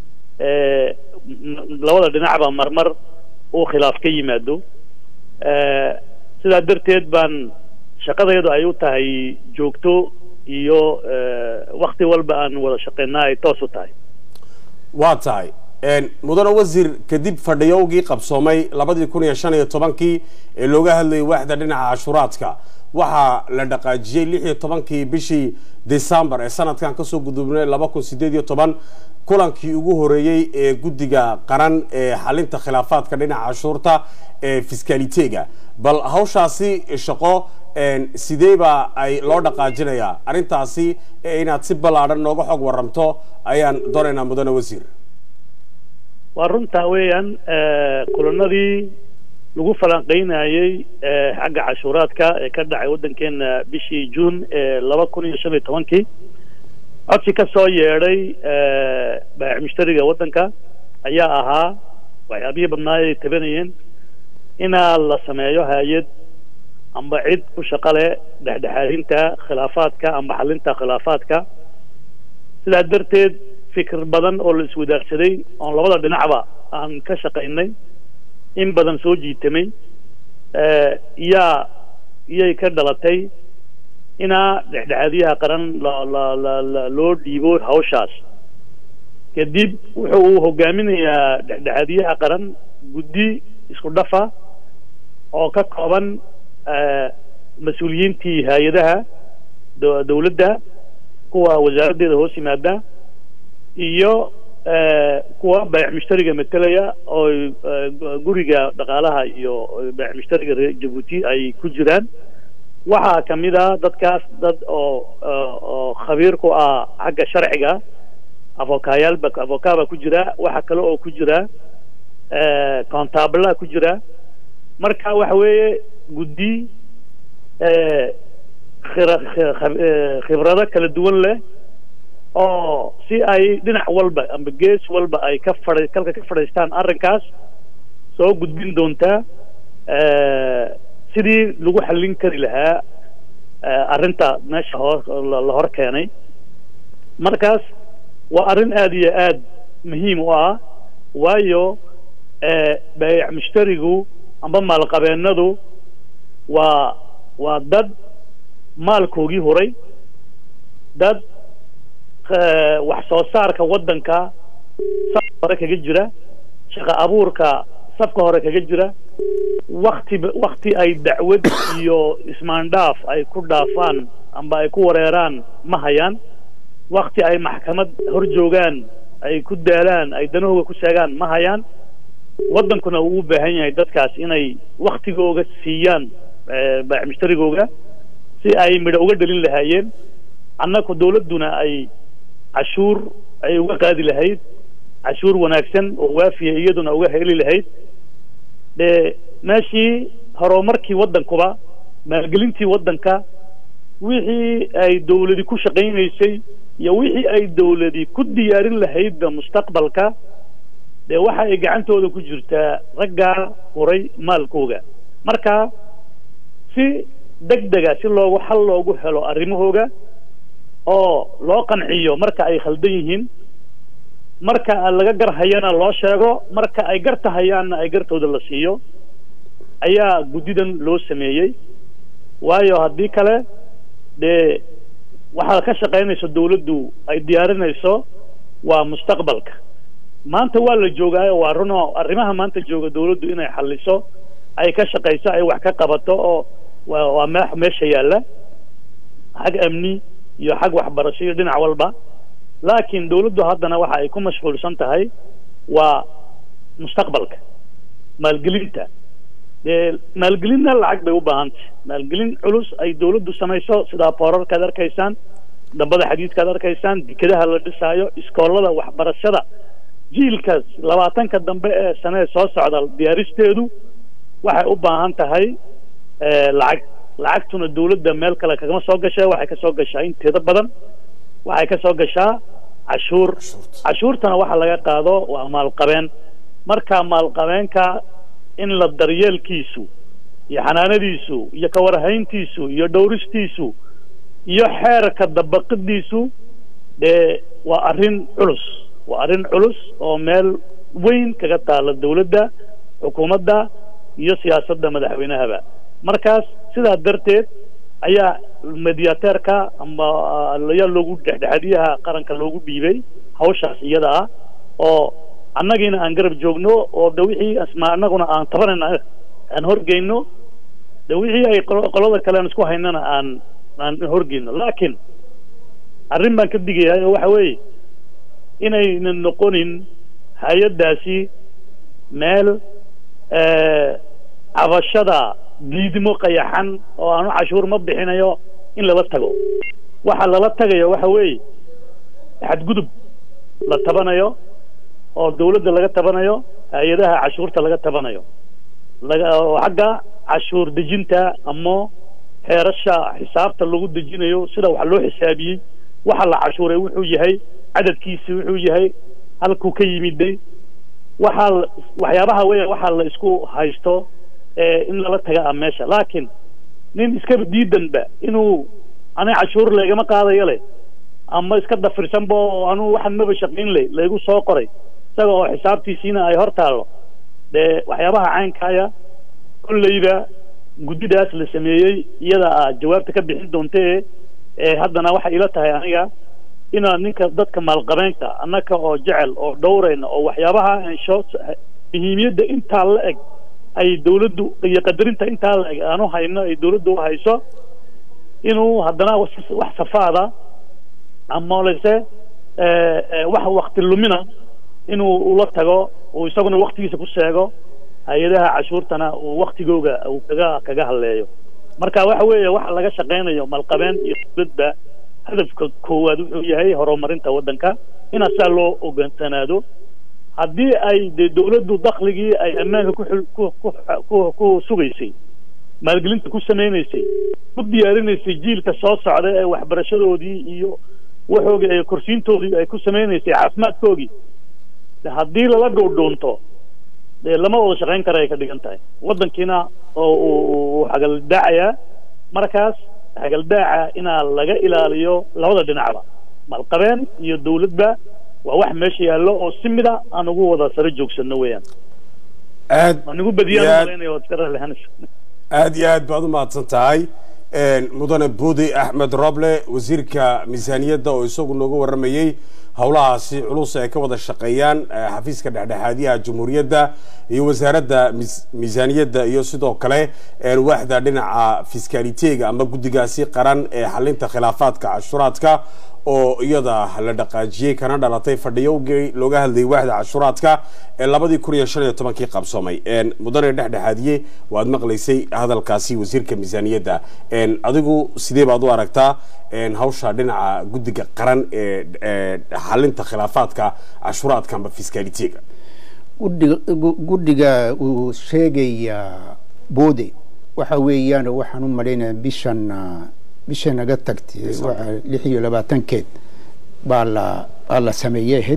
labada dhinacba marmar uu khilaaf ka yimaado sidaa darteed baan shaqadayadu ay u tahay joogto iyo wakti walba aan wada shaqeynaa ay toos u tahay waa tahay mudane wasiir kadib fadhiyowgii qabsoomay 2015 ee looga hadlayay waaxda dhinaca cashuuraadka waxaa la dhaqaajiyay 16 bishii December ee sanadkan ka soo gudubnay 2018 kulankii ugu horeeyay ee guddiga qaran ee xalinta khilaafaadka dhinaca cashuurta ee fiskaaliteega bal hawshaasi shaqo sideeba ay loo dhaqaajinayaa arintaasi inaad si ballaaran nooga xog waramto ayaan doonaynaa mudane wasiir waa runtaa weeyaan kulanadii lagu falanqeynayay xagga cashuuraadka ee ka dhacay waddankeena bishii June ee 2015 codsi ka soo yeedhay baayac mushtariga waddanka ayaa ahaa waxyaabihii badnaay ay tabanayeen inaa la sameeyo hay-ad amba cid ku shaqo leh dhexdhexaadinta khilaafaadka amba xalinta khilaafaadka sidaa darteed fikir badan oo la iswadaagsaday oon labada dhinacba aan ka shaqaynay in badan soo jiitamay iyay ka dhalatay inaa dhexdhexaadiyaha qaran loo dhiibo hawshaas kadib wuxuu uu hogaaminayaa dhexdhexaadiyaha qaran guddi isku dhafa oo ka kooban mas-uuliyiintii hay-adaha dawladda kuwa wasaaraddeeda hoos yimaada iyo kuwa baayac mushtariga metelaya oo guriga dhaqaalaha iyo baayac mushtariga reer Djibouti ay ku jiraan waxaa kamid ah dadkaas dad oo khabiir ku ah xagga sharciga avokaaba ku jira waxa kale oo ku jira comptable ku jira marka waxa weeye guddi khibrado kala duwan leh oo si ay dhinac walba amba gees walba ay kalka ka fadhiistaan arrinkaas soo gudbin doontaa sidii lagu xallin kari lahaa arrinta meesha la hor keenay markaas waa arrin aad iyo aad muhiim u ah waayo baayac mushtarigu amba maalqabeennadu waa dad maalkoogii horay dad wax soo saarka waddanka safka hore kaga jira shaqo abuurka safka hore kaga jira wakti ay dacwad iyo ismaandhaaf ay ku dhaafaan amba ay ku wareeraan ma hayaan wakti ay maxkamad hor joogaan ay ku daalaan ay danahooga ku sheegaan ma hayaan waddankuna uu u baahan yahay dadkaas inay waktigooga siiyaan baayac mushtarigooga si ay midho uga dhalin lahaayeen annaku dawladduna ay cashuur ay uga qaadi lahayd cashuur wanaagsan oo waafiya iyaduna uga heli lahayd meeshii horumarkii waddankuba maalgelintii waddanka wixii ay dawladi ku shaqaynaysay iyo wixii ay dawladi ku diyaarin lahaydba mustaqbalka waxa ay gacantooda ku jirtaa raggaa horay maalkooga marka si degdega si xal loogu helo arrimahooga oo loo qanciyo marka ay khaldan yihiin marka laga garhayana loo sheego marka ay gartahayaanna ay gartooda la siiyo ayaa guddidan loo sameeyey waayo haddii kale waxaa ka shaqaynayso dawladdu ay diyaarinayso waa mustaqbalka maanta waa la joogaayo waa runo arrimaha maanta jooga dawladdu inay xalliso ay ka shaqayso ay wax ka qabato oo waa meesha yaalla xag amni iyo xag waxbarasho iyo dhinac walba laakiin dawladdu haddana waxa ay ku mashquulsan tahay waa mustaqbalka maalgelinta maalgelinna lacag bay u baahantay maalgelin culus ay dawladdu samayso sida boorarkaad arkaysaan dambada xadiidkaad arkaysaan dekedaha la dhisaayo iskoolada waxbarashada jiilkaas 20ka dambe ee sanad soo socda diyaaristeedu waxay u baahan tahay lacagtuna dawladda meel kale kaga soo gashay waxay ka soo gashaa inteeda badan waxay ka soo gashaa cashuurtana waxa laga qaado waa maalqabeen marka maalqabeenka in la daryeelkiisu iyo xanaanadiisu iyo ka warhayntiisu iyo dhowristiisu iyo xeerka dabaqadiisu waa arrin culus oo meel weyn kaga taala dawladda xukuumadda iyo siyaasadda madaxweynahaba markaas sidaa darteed ayaa mediateerka ama ayaa loogu dhexdhexaadiyaha qaranka loogu dhiibay hawshaas iyada ah oo annagina aan garab joogno oo wixii annaguna aan tabanayna aan horgeyno wixii ay qolada kale aan isku haynana aan horgeyno laakiin arrin baan ka digayaa waxa weeye inaynan noqonin hay-addaasi meel cabashada diidmo qayaxan oo aanu cashuur ma bixinayo in lala tago waxa lala tagayo waxa weeye xadgudub la tabanayo oo dawladda laga tabanayo hay-adaha cashuurta laga tabanayo xagga cashuur dejinta ama xeerasha xisaabta lagu dejinayo sida wax loo xisaabiyey waxa la cashuuray wuxuu yahay cadadkiisa wuxuu yahay halkuu ka yimiday waxyaabaha weeye waxa la isku haysto in lala taga meesha laakiin nin iska diidanba inuu anay cashuur leegama qaadayo le ama iska dafirsanba oo anu waxan maba shaqayn le leegu soo qoray isaga oo xisaabtiisiina ay hortaalo waxyaabaha caynkaaya kullayba guddidaas la sameeyey iyada jawaabta ka bixin doontee haddana waxay ila tahay aniga inaan ninka dadka maalqabeenka annaka oo jecel oo dhowrayna oo waxyaabaha muhiimiyadda intaa la eg ay dawladdu iyo qadarinta intaa la eg aanu hayno ay dawladdu u hayso inuu haddana wax safaada ama lese wax waqti lumina inuu ula tago oo isaguna waqtigiisa ku sheego hay-adaha cashuurtana uu waqtigooga uu kaga hadleeyo marka waxa weeye waxa laga shaqeynayo maalqabeen iyo dawladda hadafka koowaad wuxuu yahay horumarinta waddanka in asaa loo oggaansanaado haddii ay dawladdu dakhligii ay ammaanka ku sugaysay maalgelinta ku samaynaysay ku diyaarinaysay jiilka soo socda ee waxbarashadoodii iyo waxooga ee kursiintoodii ay ku samaynaysay caafimaadkoodii haddii lala dhowdhoonto lama wada shaqayn kara ay ka dhigan tahay waddankiina uu xagaldaacayaa markaas xagaldaaca inaa laga ilaaliyo labada dhinacba maalqabeen iyo dawladba waa wax meesha yaallo oo si mida aan ugu wada sare joogsanno weeyaan anigu badiyaan iyo aad iyo aad baad u mahadsan tahay mudane buudi axmed roble wasiirka miisaaniyadda oo isagu nooga waramayey howlahaasi culus ay ka wada shaqeeyaan xafiiska dhexdhexaadiyaha jamhuuriyadda iyo wasaaradda miisaaniyadda iyo sidoo kale waaxda dhinaca fiskaaliteega ama guddigaasi qaran ee xalinta khilaafaadka cashuuraadka oo iyada la dhaqaajiyey kana dhalatay fadhiyowgii looga hadlayay waaxda cashuuraadka ee 2015 qabsoomay mudane dhexdhexaadiye waad maqlaysay hadalkaasi wasiirka miisaaniyadda adigu sidee baad u aragtaa hawsha dhinaca guddiga qaran ee xalinta khilaafaadka cashuuraadka ama fiskaaliteega guddiga uu sheegaya boode waxa weeyaan waxaan u malaynayaa bisha naga tagtay 26 baa la sameeyay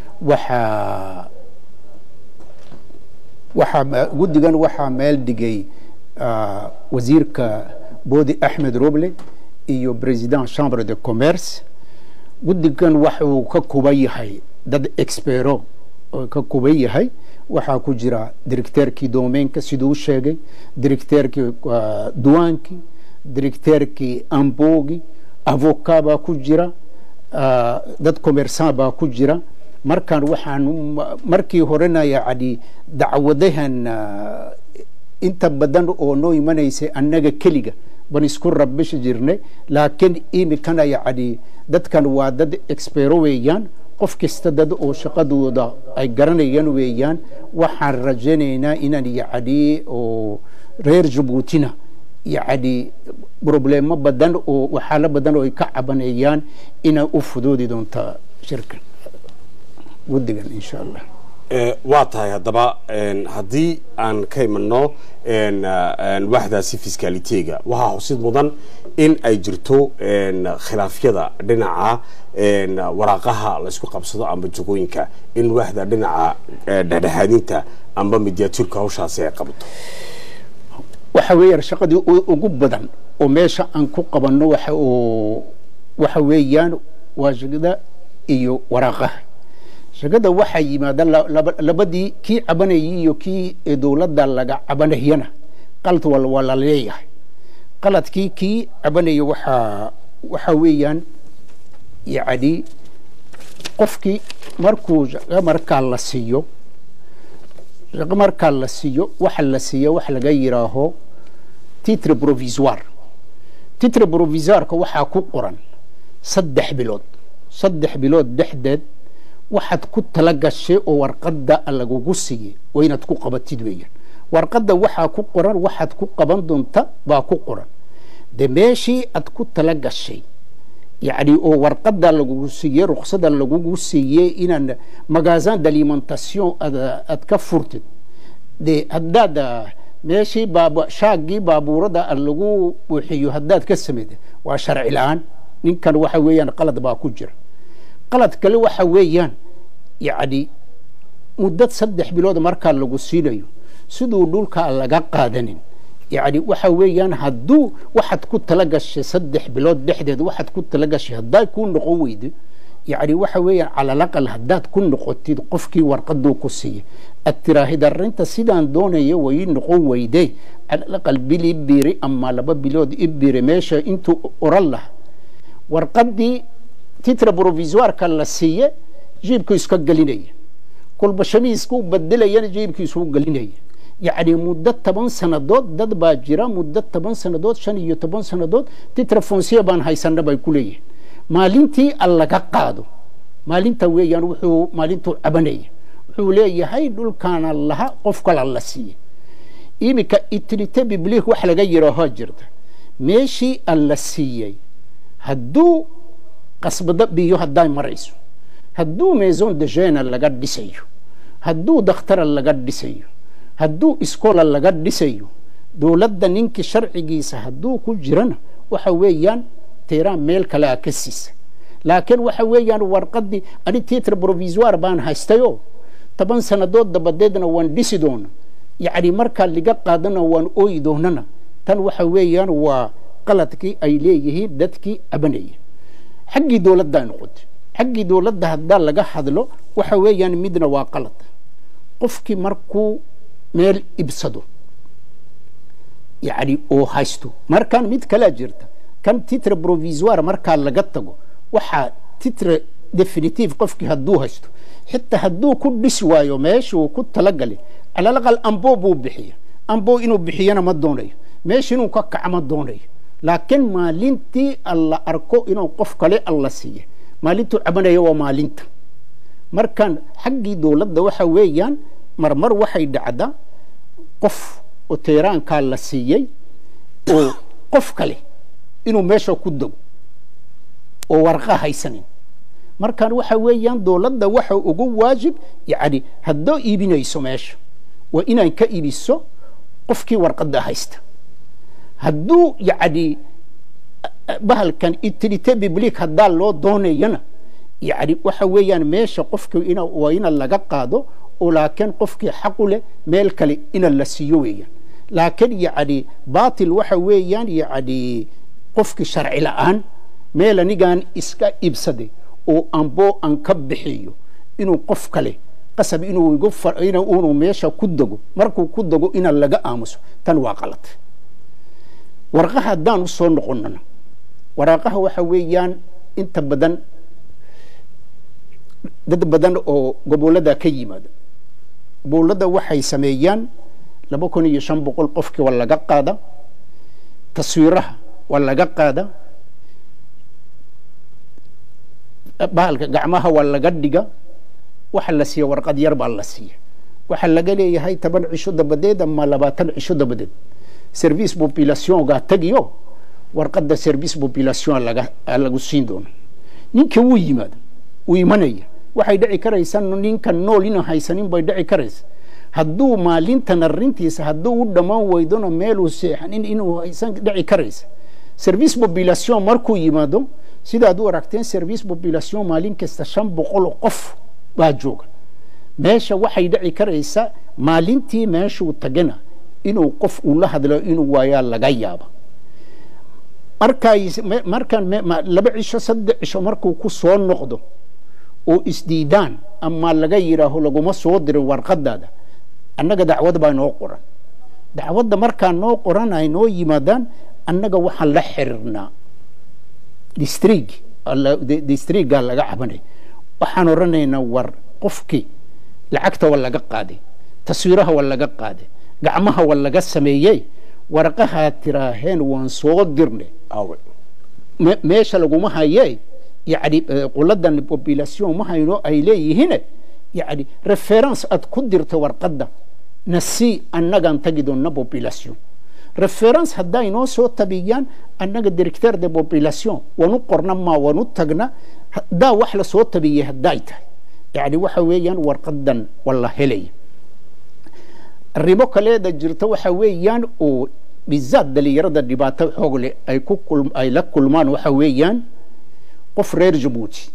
guddigan waxaa meel dhigay wasiirka boodi axmed roble iyo president chambre de commerce guddigan waxuu ka kuban yahay dad expero oo ka kuban yahay waxaa ku jira directeurkii domainka siduu sheegay directeurkii duwaankii directeurkii ambogi avocat baa ku jira dad commerçant baa ku jira markaan waxaan markii horena yacni dacwadahan inta badan oo noo imanaysay annaga keliga ban isku rabishi jirnay laakiin imikana yacni dadkan waa dad expero weeyaan qof kasta dad oo shaqadooda ay garanayaan weeyaan waxaan rajaynaynaa inaan yacni oo reer Jabuutina yacni problemo badan oo waxyaalo badan oo ay ka cabanayaan inay u fuduudi doonta shirkan guddigan insha Allah waa tahay haddaba haddii aan ka imanno waxdaasi fiskaaliteega waxaa xusid mudan in ay jirto khilaafyada dhinaca waraaqaha la isku qabsado amba jagooyinka in waxda dhinaca dhexdhexaadinta amba midyaatirka hawshaasi ay qabato waxa weeyaan shaqadii ugu badan oo meesha aan ku qabanno waxa weeyaan waa shaqada iyo waraaqaha shaqada waxa yimaada labadii kii cabanayay iyo kii dawladda laga cabanayana qalad waa la leeyahay qaladkii kii cabanayay waxa weeyaan yacni qofkii markaa la siiyo waxa la siiyo wax laga yiraaho titre provisoire waxaa ku qoran 3 bilood dhexdeed waxaad ku tala gashay oo warqadda lagugu siiyay waa inaad ku qabatid weeyaan warqadda waxaa ku qoran waxaad ku qaban doonta baa ku qoran de meeshii aad ku tala gashay yacni oo warqadda lagugu siiyey ruqsadda lagugu siiyey inaan magasin d'alimentation aad ka furtid de haddaad meeshii shaagii baabuurada lagu buuxiyo haddaad ka sameeyday waa sharci la'aan ninkan waxa weeyaan qalad baa ku jira qalad kale waxa weeyaan yacni muddo 3 bilood markaa lagu siinayo sidoo dhulka laga qaadanin yacni waxa weeyaan hadduu waxaad ku tala gashay 3 bilood dhexdeed waxaad ku tala gashay hadday ku noqon weydo yacni waxa weeyaan cala laqal haddaad ku noqotid qofkii warqaduu ku siiyay atiraahid arrinta sidaan doonayo way noqon weyday cala laqal bil ibiri ama 2 bilood ibiri meesha intuu oran laha warqadii titre provisoire la siiye jiibku iska galinaya kulba shamiisku bedelayana jiibku isu galinaya yacni muddo 10 sanadood dad baa jira muddo 10 sanadood 15 sanadood titre foncier baan haysanna bay ku leeyihiin maalintii laga qaado maalinta weeyaan wuxuu maalintu cabanaya wuxuu leeyahay dhulkaana laha qof kale la siiyay imika utilité publique wax laga yiraaho jirta meeshii la siiyay hadduu qasbada biyo hadday marayso hadduu maison de jeune laga dhisayo hadduu dhakhtar laga dhisayo hadduu iskoola laga dhisayo dawladda ninkii sharcigiisa hadduu ku jirana waxa weeyaan teeraan meel kale ka siisa laakiin waxa weeyaan warqadii ani titre provisoire baan haystayo 10 sanadood dabadeedna waan dhisi doona yacni marka liga qaadana waan ooyi doonana tan waxa weeyaan waa qaladkii ay leeyihiin dadkii abanayay xaggii dawladda noqotay xaggii dawladda hadda laga hadlo waxa weeyaan midna waa qalad qofkii markuu meel ibsado yacni oo haysto markaan mid kala jirta kan titre provisoire marka laga tago waxa titre définitif qofkii hadduu haysto xitaa hadduu ku dhisi waayo meeshuu ku talagalay cala laqal ambo buu bixiya ambo inuu bixiyana ma doonayo meesha inuu ka kaca ma doonayo laakiin maalintii alla arko inuu qof kale alla siiyo maalintu cabanayo waa maalinta markan xaggii dawladda waxa weeyaan marmar waxay dhacdaa qof oo teeraanka la siiyay oo qof kale inuu meesha ku dago oo warqa haysanin markan waxa weeyaan dawladda waxa ugu waajib yacni haddoo iibinayso meesha waa inay ka iibiso qofkii warqadda haysta hadduu yacni bahalkan utilité publique haddaa loo doonayana yacni waxa weeyaan meesha qofkii waa ina laga qaado oo laakiin qofkii xaq u leh meel kale ina la siiyo weeyaan laakiin yacni baatil waxa weeyaan yacni qofkii sharci la'aan meel anigaan iska iibsaday oo ambo aan ka bixiyo inuu qof kale qasab inuu meesha ku dago markuu ku dago ina laga aamuso tan waa qalad warqaha haddaan u soo noqonnana waraaqaha waxa weeyaan inta badan dad badan oo gobolada ka yimaada gobolada waxay sameeyaan 2500 qofkii waa laga qaada taswiiraha waa laga qaada bahalka gacmaha waa laga dhiga waxa la siiya warqad yar baa la siiya waxa laga leeyahay 10 cisho dabadeed ama 20 cisho dabadeed service population ga tagiyo warqadda service population lagu siin doono ninka uu yimaado uu imanaya waxay dhici karaysaa ninka nool inuu haysanin bay dhici karaysaa hadduu maalintan arrintiisa hadduu u dhammaan weydona meel uu seexanin inuu haysan dhici karaysa service population markuu yimaado sidaad u aragteen service population maalin kasta 500 qof baa jooga meesha waxay dhici karaysaa maalintii meeshuu tagana inuu qof uu la hadlo inuu waayaa laga yaabo markaan 2 cisho 3 cisho markuu ku soo noqdo oo isdiidaan ama laga yiraaho laguma soo diray warqadaada annaga dacwad baa noo qoran dacwadda markaan noo qoran ay noo yimaadaan annaga waxaan la xiriirnaa distriga laga cabanay waxaan oranaynaa war qofkii lacagta waa laga qaaday taswiiraha waa laga qaaday gacmaha waa laga sameeyey warqaha tiraaheen waan soo dirnay meesha laguma hayay يعني قلدا population ما هينو أي ليه هنا يعني reference أتقدر تورقدا نسي أنك أن تجدون population reference هدا ينو سو تبيان أنك directeur de population ونقرنا ما ونتجنا دا وحلا سو تبيه هدايته يعني وحويان ورقدا والله هلي الريبوك اللي دا جرته وحويان و بالذات اللي يرد الدباتة حقولي أي كل أي لك كل مان وحويان qof reer Djibouti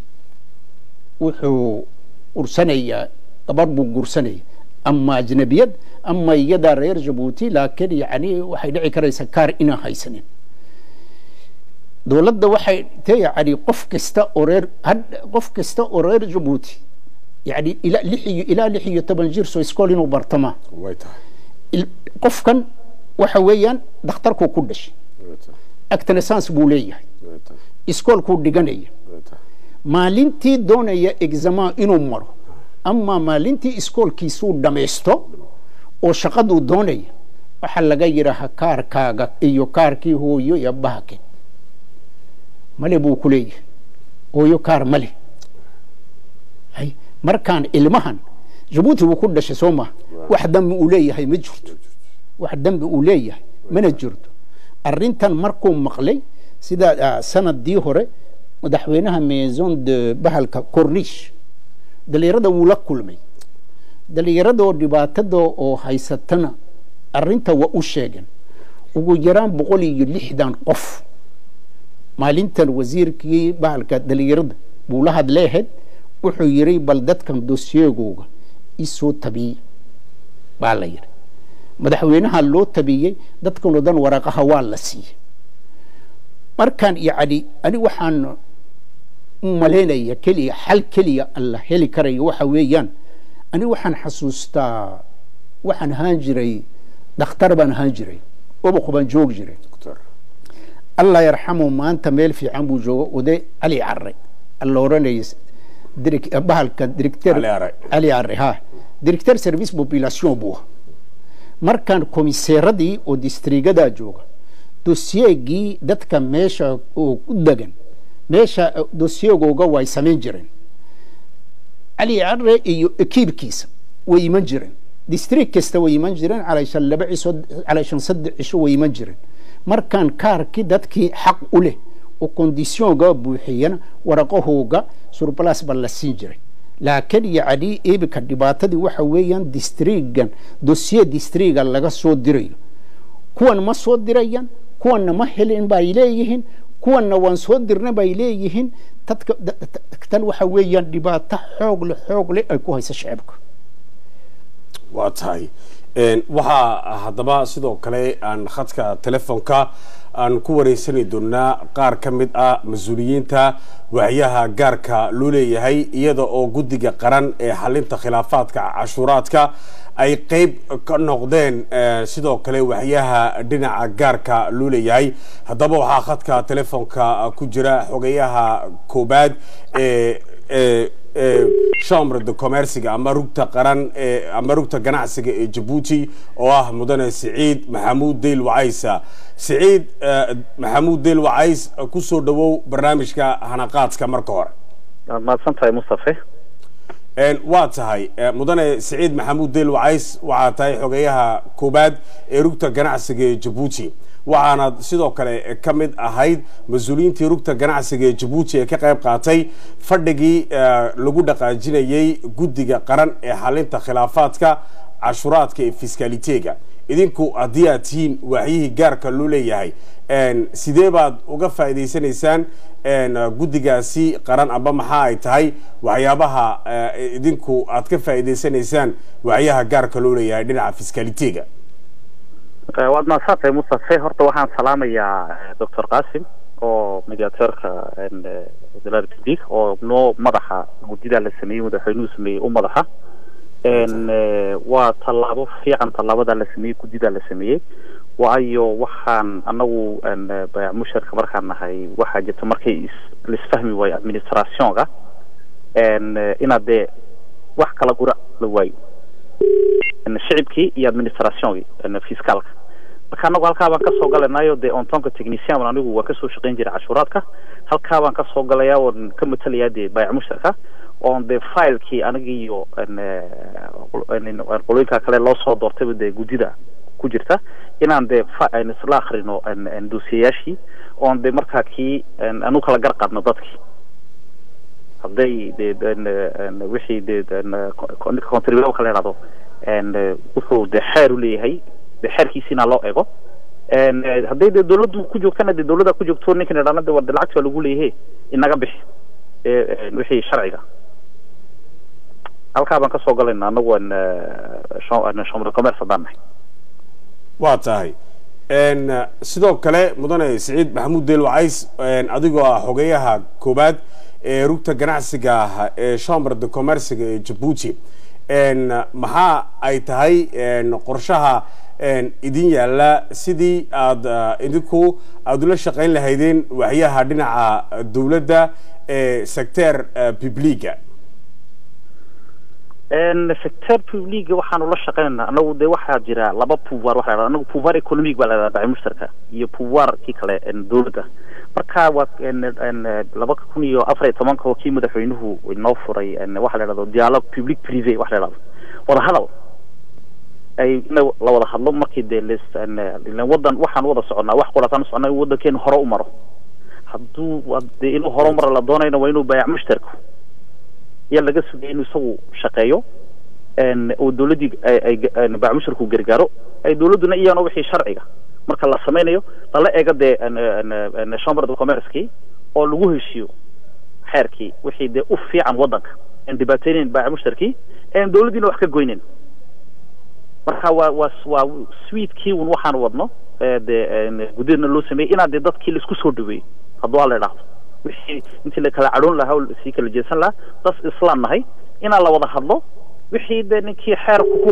wuxuu ursanaya qabarbu gursanaya ama ajnabiyad ama yada reer Djibouti laakiin yani waxay dhici karaysaa kaar ina haysanin dawladda waxay taayacay qof kasta oo reer Djibouti yani ila 16 jir soo iskool inuu bartama way tahay qofkan waxa weeyaan dhakhtarku ku dhashay actnesans buu leeyahay iskoolku dhiganaya maalintii doonaya examen inuu maro ama maalintii iskoolkiisu dhameysto oo shaqadu doonaya waxa laga yiraahdaa kaarkaaga iyo kaarkii hooyo iyo baake male buu ku leeyahay hooyo kaar male ay markaan ilmahan Djibouti uu ku dhashay Soomaa wax dambi uu leeyahay ma jirto wax dambi uu leeyahay mana jirto arrintan markuu maqlay sida sanadii hore madaxweynaha maison de bahalka Corniche dhalinyarada uu la kulmay dhalinyarada oo dhibaatada oo haysatana arrinta waa u sheegeen ugu yaraan 160 qof maalintan wasiirkii bahalka dhalinyarada buu la hadleehed wuxuu yiri bal dadkan dossier-googa isoo tabiy baa la yiri madaxweynaha loo tabiyay dadkan oo dhan waraqaha waa la siiyay markaan yani ani waxaan maleynaya kaliya hal kaliya Allah heli karayo waxa weeyaan ani waxaan xasuustaa waxaan ahaan jiray dhakhtar baan ahaan jiray oo baan joog jiray Allah yarhamu maanta meel fiican buu joogo oday Ali Arre Allah oranayis bahalka directeur Ali Arre ha directeur service population buu markaan komisaaradii oo distrigada jooga dossier-gii dadka meesha oo ku dagan meesha dossier-googa way sameyn jireen Ali Arre iyo ekiibkiisa way iman jireen district kasta way iman jireen علشان 3 cisho way iman jireen markaan kaarkii dadkii xaq u leh oo condition-ga buuxiyana waraqahooga sur place bal la siin jiray laakiin yani eebka dhibaatadii waxa weeyaan district-gan dossier district-ga laga soo dirayo kuwan ma soo dirayaan kuwana ma helin bay leeyihiin kuwana waan soo dirnay bay leeyihiin tan waxa weeyaan dhibaato xoog leh ay ku hayso shacabka waa tahay waxa hadaba sidoo kale aan khadka telefoonka aan ku wareysani doonaa qaar ka mid ah mas'uuliyiinta waxyaha gaarka loo leeyahay iyada oo guddiga qaran ee xalinta khilaafaadka cashuuraadka ay qayb ka noqdeen sidoo kale waxyaha dhinaca gaarka loo leeyahay hadaba waxa khadka telefoonka ku jira xogayaha koobaad chambre de commerce ama rugta qaran ama rugta ganacsiga ee Djibouti oo ah mudane Saciid Maxamuud Deyl Wacaysa Saciid Maxamuud Deyl Wacays ku soo dhawow barnaamijka hanaqaadka marka hore ما سنتهي مصطفى waa tahay mudane Saciid Maxamuud Deel Wacays waxa tahay xogeyaha koobaad ee rugta ganacsiga ee Djibouti waxaana sidoo kale ka mid ahayd mas'uuliyiintii rugta ganacsiga ee Djibouti ee ka qayb qaatay fadhigii lagu dhaqaajinayay guddiga qaran ee xalinta khilaafaadka cashuuraadka ee fiskaaliteega idinku haddii aad tihiin waxyihii gaarka loo leeyahay sidee baad uga faa'iidaysanaysaan guddigaasi qaran amba maxaa ay tahay waxyaabaha idinku aad ka faa'iidaysanaysaan waxyaha gaarka loo leeyahay dhinaca fiskaaliteega waad mahadsantahay mustafa horta waxaan salaamayaa Dr. Qasim oo mediatorka dalal public oo noo madaxa guddida la sameeyay madaxweynuhu sameeyay u madaxa waa talaabo fiican talaabada la sameeyay guddida la sameeyay waayo waxaan anagu musharka markaan nahay waxa jirta markay isfahmi way administrationka inaad wax kala gura la waayo shicibkii iyo administrationki fiskalka marka anagu halkaa baan ka soo galanayo en tant que technicien anigu waa ka soo shaqeyn jiray cashuuraadka halkaa baan ka soo galaya oo ka matalaya baayac musharka on the file-kii aniga iyo qolooyinka kale loo soo doortay guddida ku jirta inaan isla akhrino dossier-yaashii on markaa kii anu kala gar qaadno dadkii hadday wixii contribution kala yidhahdo wuxuu xeer u leeyahay xeerkiisina loo eego hadday dawladdu ku joogtana dawladda ku joogto ninkan yidhahdana war lacagta lagu leeyahay inaga bixi wixii sharciga halkaa baan ka soo galayna anagu chambre de commerce baan nahay waa tahay sidoo kale mudane Saciid Maxamuud Deel Wacays adigoo ah xogeyaha koobaad ee rugta ganacsiga ee chambre de commerce ee Djibouti maxaa ay tahay qorshaha idin yaala sidii aad idinku aad ula shaqeyn lahaydeen waxyaha dhinaca dawladda ee sector publica sector public waxaan ula shaqeynaa anagu waxa jira laba pouvoir waxa la anagu pouvoir économique baa la dhahay mushtarka iyo pouvoir kale dawladda marka waa 2014 kii madaxweynuhu inoo furay waxa la yiraahdo dialogue public privé waxa la yiraahdo wada hadal ay la wada hadlo markii wadan waxaan wada soconaa wax qolatan soconaa wadankeena hore u maro hadduu inuu hore maro la doonayna waa inuu baayac mushtarku يا لقى سجين يسووا شقيو ودولدي بعمشركوا جرجارو أي دولدنا إياه نوحي شرعي مركز الله سمينيو طلع إجد أن شامبر دو كوميرسكي أو لوجه شيو حركي وحيد أوفي عن وضعك إن دباتين بعمشركي إن دولدي نوحك جوينين مركز وسويت كي ونوحان وضنا جديرنا لو سمي إن عدد كي لسكسور دوي هذا على الرأس wixii intii la kala caroon lahaa si kala jeesan la tas islaan nahay in la wada hadlo wixii ninkii xeerku ku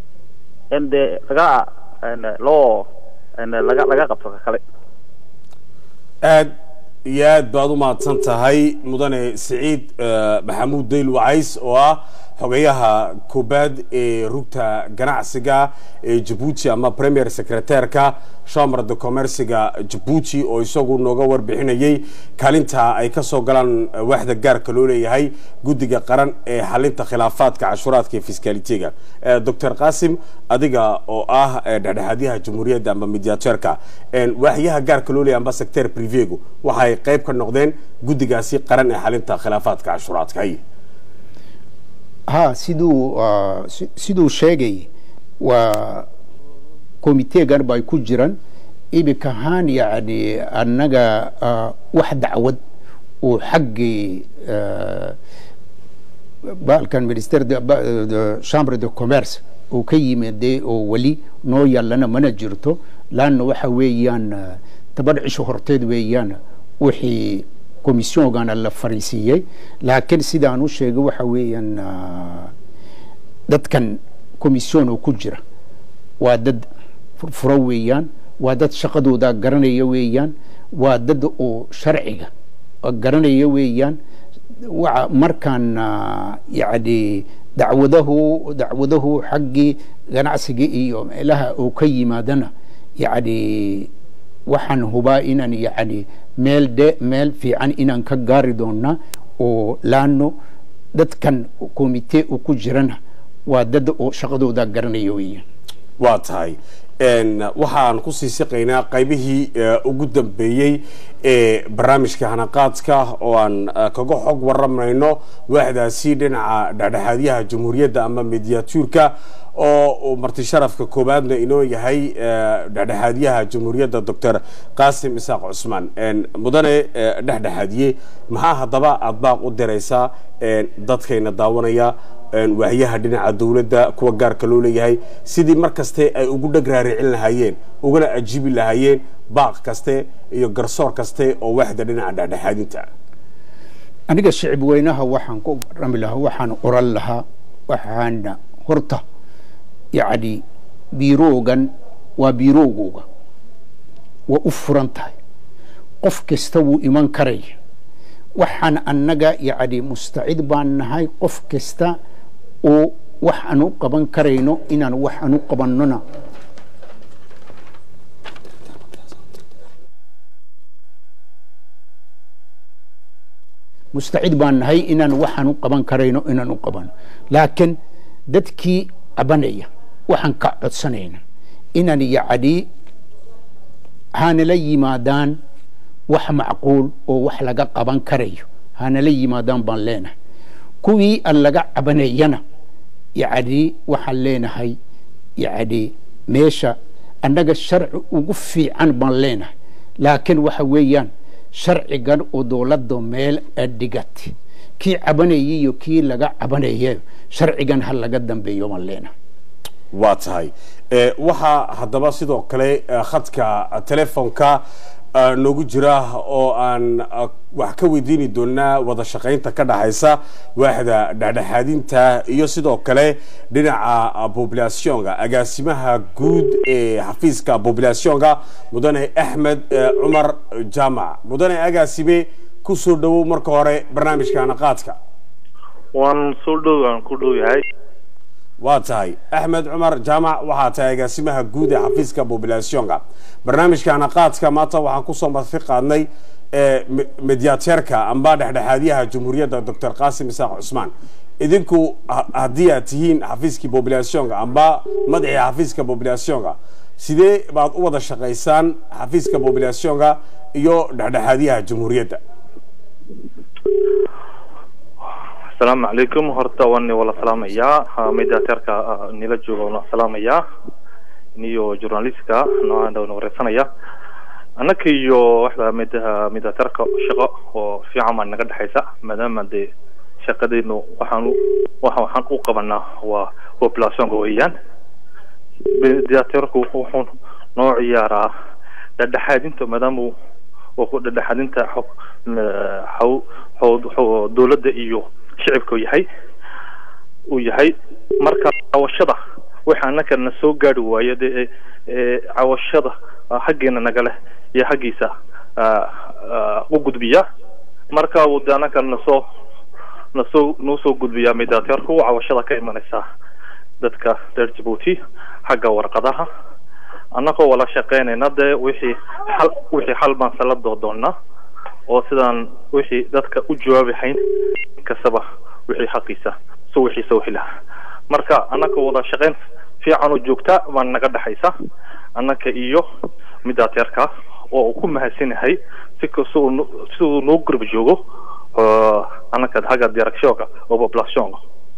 laga qabto kale aad iyo aad baad u mahadsan tahay mudane Saciid Maxamuud Deel Wacays oo ah xogeyaha koobaad ee rugta ganacsiga ee Djibouti ama premier secretaire-ka chambre de commerce Djibouti oo isagu nooga warbixinayay kaalinta ay ka soo galaan waaxda gaarka loo leeyahay guddiga qaran ee xalinta khilaafaadka cashuuraadka ee fiskaaliteega Dr. Qasim adiga oo ah dhexdhexaadiyaha jamhuuriyadda ama mediatorka waaxyaha gaarka loo leeyahay amba sector privé-gu waxay qayb ka noqdeen guddigaasi qaran ee xalinta khilaafaadka cashuuraadka ها siduu sheegay waa komiteegan bay ku jiraan ibika ahaan yani annaga wax dacwad uu xaggii baalkan minister chambre de commerce uu ka yimaaday oo weli noo yaalana mana jirto laanna waxa weeyaan tabadcisho horteed weeyaan wixii komisyoogana la fariisiyay laakiin sidaan u sheegay waxa weeyaan dadkan komisyon oo ku jira waa dad furfuro weeyaan waa dad shaqadooda garanaya weeyaan waa dad oo sharciga garanaya weeyaan markaan yani dacwadahu xaggii ganacsiga iyo meelaha oo ka yimaadana yani waxaan hubaa inaan yani meel fiican inaan ka gaari doona oo laano dadkan komitee uu ku jirana waa dad oo shaqadooda garanaya weeyaan waa tahay waxaan ku sii siqaynaa qaybihii ugu dambeeyey ee barnaamijka hanaqaadka oo aan kaga xog waramayno waaxdaasi dhinaca dhexdhexaadyaha jamhuuriyadda ama mediatuurka oo marti sharafka koobaadna inoo yahay dhexdhexaadyaha jamhuuriyadda doctor qaasim isaaq cusmaan mudane dhexdhexaadiye maxaa haddaba aad baaq u diraysaa dadkayna daawanaya waaxyaha dhinaca dawladda kuwa gaarka loo leeyahay sidii mar kaste ay ugu dhag raaricin lahaayeen ugana ajiibi lahaayeen baaq kaste iyo garsoor kaste oo waaxda dhinaca dhexdhexaadinta aniga shicib weynaha waxaan ku rami lahaa waxaan oran lahaa waxaana horta yacni biiroogan waa biiroogooga waa u furan tahay qof kasta wuu iman karaya waxaan annaga yacni mustacid baan nahay qof kasta oo wax aan u qaban karayno inaan wax aan u qabannona mustacid baan nahay inaan waxaan u qaban karayno inaan u qabano laakiin dadkii cabanaya waxaan ka codsanayna inaan yacni hanala yimaadaan wax macquul oo wax laga qaban karayo hanala yimaadaan baan leenahay kuwii aan laga cabanayana yacni waxaan leenahay yacni meesha annaga sharci ugu fiican baan leenahay laakiin waxa weeyaan sharcigan oo dowladda meel dhigat kii cabanayay iyo kii laga cabanayay sharcigan ha laga dambeeyo baan leenahay waa tahay waxaa haddaba sidoo kale khadka telefoonka noogu jira oo aan wax ka weydiini doonaa wada shaqaynta ka dhaxaysa waaxda dhexdhexaadinta iyo sidoo kale dhinaca populationka agaasimaha guud ee xafiiska populationka mudane axmed cumar jaamac mudane agaasime ku soo dhawow marka hore barnaamijka hanaqaadka waan ku dhow yahay waa tahay axmed cumar jaamac waxaa tahay agaasimaha guud ee xafiiska populationka barnaamijka hanaqaadka maanta waxaan kusoo marti qaadnay mediateerka amba dhexdhexaadyaha jamhuuriyadda doctor qaasim isaaq cusmaan idinku haddii aad tihiin xafiiskii populationka amba madaxii xafiiska populationka sidee baad u wada shaqaysaan xafiiska populationka iyo dhexdhexaadyaha jamhuuriyadda السلام عليكم هرتا واني ولا سلام يا ميداتيركا نيلا جوغا ولا سلام يا نيو جورناليستكا نو عندو نوريسانيا انا كيو وحده ميداتيركا شقه oo fiican ma naga dhaxaysa maadaama de shaqadeenu waxaan u qabanaa waa population gooyaan mيداتيرku wuxuu noo ciyaaraa dhexdhexaadinta maadaama uu dhexdhexaadinta dowladda iyo shicibku yahay uu yahay marka cawashada waxaana kana soo gaari waayay cawashada xageena naga leh iyo xagiisa u gudbiya marka uu daana kana soo gudbiya midateerku cawashada ka imanaysa dadka reer Djibouti xagga warqadaha annagoo wala shaqeynayna wixii xal baan sala doonaa oo sidaan wixii dadka u jawaabahayn kasaba wixii xaqiisa soo wixii soo hela marka annagoo wada shaqeyn fiican oo joogta baan naga dhaxaysa annaga iyo midateerka oo ku mahadsanyahay si soo noo gurb joogo annaga haga directionka oo population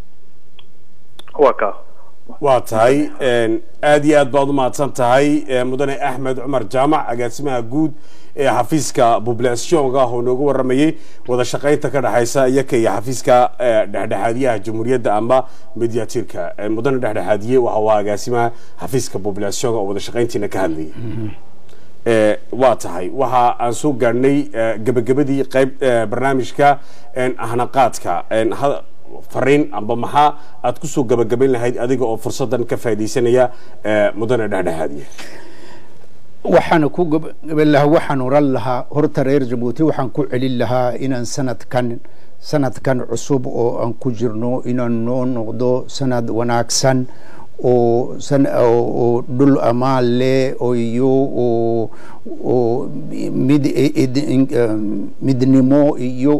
waka waa tahay aad iyo aad baad u mahadsan tahay mudane axmed cumar jaamac agaasimaha guud ee xafiiska populationka oo noogu waramayay wada shaqaynta ka dhaxaysa iyaka iyo xafiiska dhexdhexaadyaha jamhuuriyadda ama mediateerka mudane dhexdhexaadiye waxa waa agaasimaha xafiiska populationka oo wada shaqayntiina ka hadlayay waa tahay waxa aan soo gaarnay gabagabadii qayb barnaamijka hanaqaadka fariin amba maxaa aad ku soo gabagabayn lahayd adiga oo fursadan ka faa'iideysanaya mudane dhexdhexaadiye waxaan ku gaban lahaa waxaan oran lahaa horta reer Djibouti waxaan ku celin lahaa inaan sanadkan cusub oo aan ku jirno inaan noo noqdo sanad wanaagsan oo dhul amaan leh oo midnimo iyo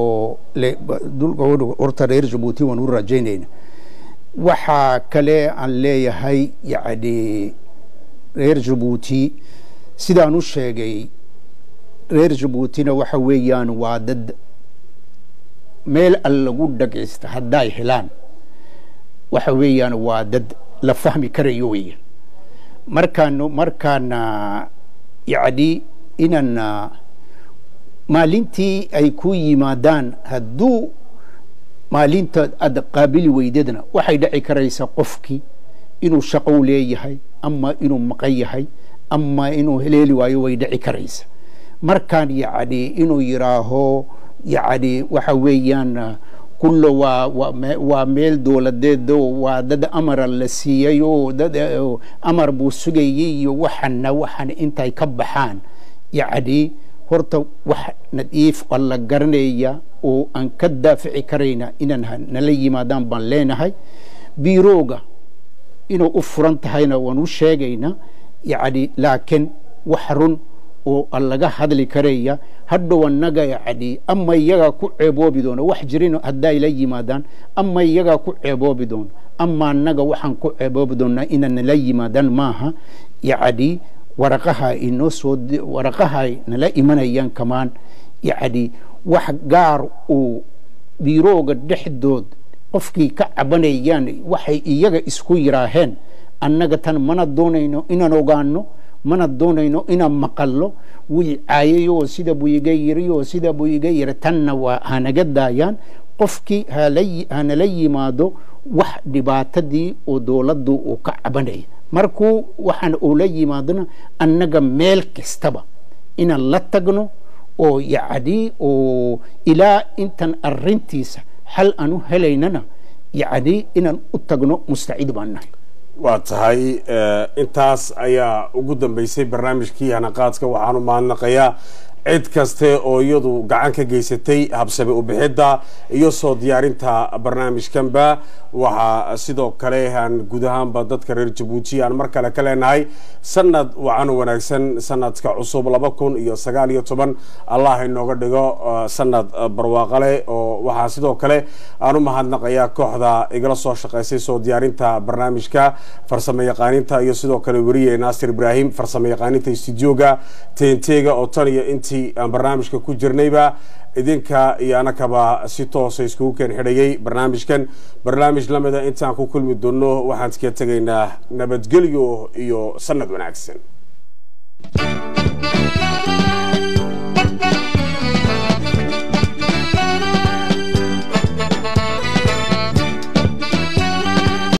dhulka horta reer Jabuuti waan u rajaynayna waxaa kale aan leeyahay yacni reer Jabuuti sidaan u sheegay reer Jabuutina waxa weeyaan waa dad meel lagu dhageysta hadday helaan waxa weeyaan waa dad la fahmi karayo weeyaan markaan yacni inaan maalintii ay ku yimaadaan hadduu maalinta aad qaabili weydadna waxay dhici karaysaa qofkii inuu shaqo leeyahay ama inuu maqan yahay ama inuu heleeli waayo way dhici karaysaa markaan yacni inuu yiraaho yacni waxa weeyaan kullo waa meel dowladeed waa dad amar la siiyay oo dad amar buu sugayay iyo waxan intay ka baxaan yacni horta wax nadiif la garanaya oo aan ka daafici karayna inaan nala yimaadaan baan leenahay biirooga inuu u furan tahayna waan u sheegayna yacni laakiin wax run oo laga hadli karaya hadhow annaga yacni ama iyaga ku ceeboobi doono wax jirin hadday la yimaadaan ama iyaga ku ceeboobi doono ama annaga waxaan ku ceeboobi doonaa inaan la yimaadaan maaha yacni waraqaha nala imanayaan kamaan yacni wax gaar uu biirooga dhexdood qofkii ka cabanayaan waxay iyaga isku yiraaheen annaga tan mana doonayno inaan ogaano mana doonayno inaan maqallo wii caayayo sida buu iga yiri oo sida buu iga yiri tanna waa hanaga daayaan qofkii hanala yimaado wax dhibaatadii oo dowladdu uu ka cabanay markuu waxaan uu la yimaadona annaga meel kastaba inaan la tagno oo yacni oo ilaa intan arrintiisa hal aanu helaynana yacni inaan u tagno mustaciid baan nahay waa tahay intaas ayaa ugu dambeysay barnaamijkii hanaqaadka waxaanu mahadnaqayaa cid kaste oo iyadu gacan ka geysatay habsami u bixidda iyo soo diyaarinta barnaamijkanba waxaa sidoo kale aan guud ahaanba dadka reer Jabuuti aan mar kale ka leenahay sanad wacan wanaagsan sanadka cusub 2019 Allah inooga dhigo sanad barwaaqale oo waxaa sidoo kale aanu mahadnaqayaa kooxda igala soo shaqeysay soo diyaarinta barnaamijka farsamo yaqaaninta iyo sidoo kale wariye Naasir Ibrahim farsamo yaqaaninta studio-ga TNT-ga oo tan iyo intii aan barnaamijka ku jirnayba idinka iyo anakaba si toos iskugu keen xidhayay barnaamij lamida intaan ku kulmi doono waxaan iska tagaynaa nabadgelyo iyo sanad wanaagsan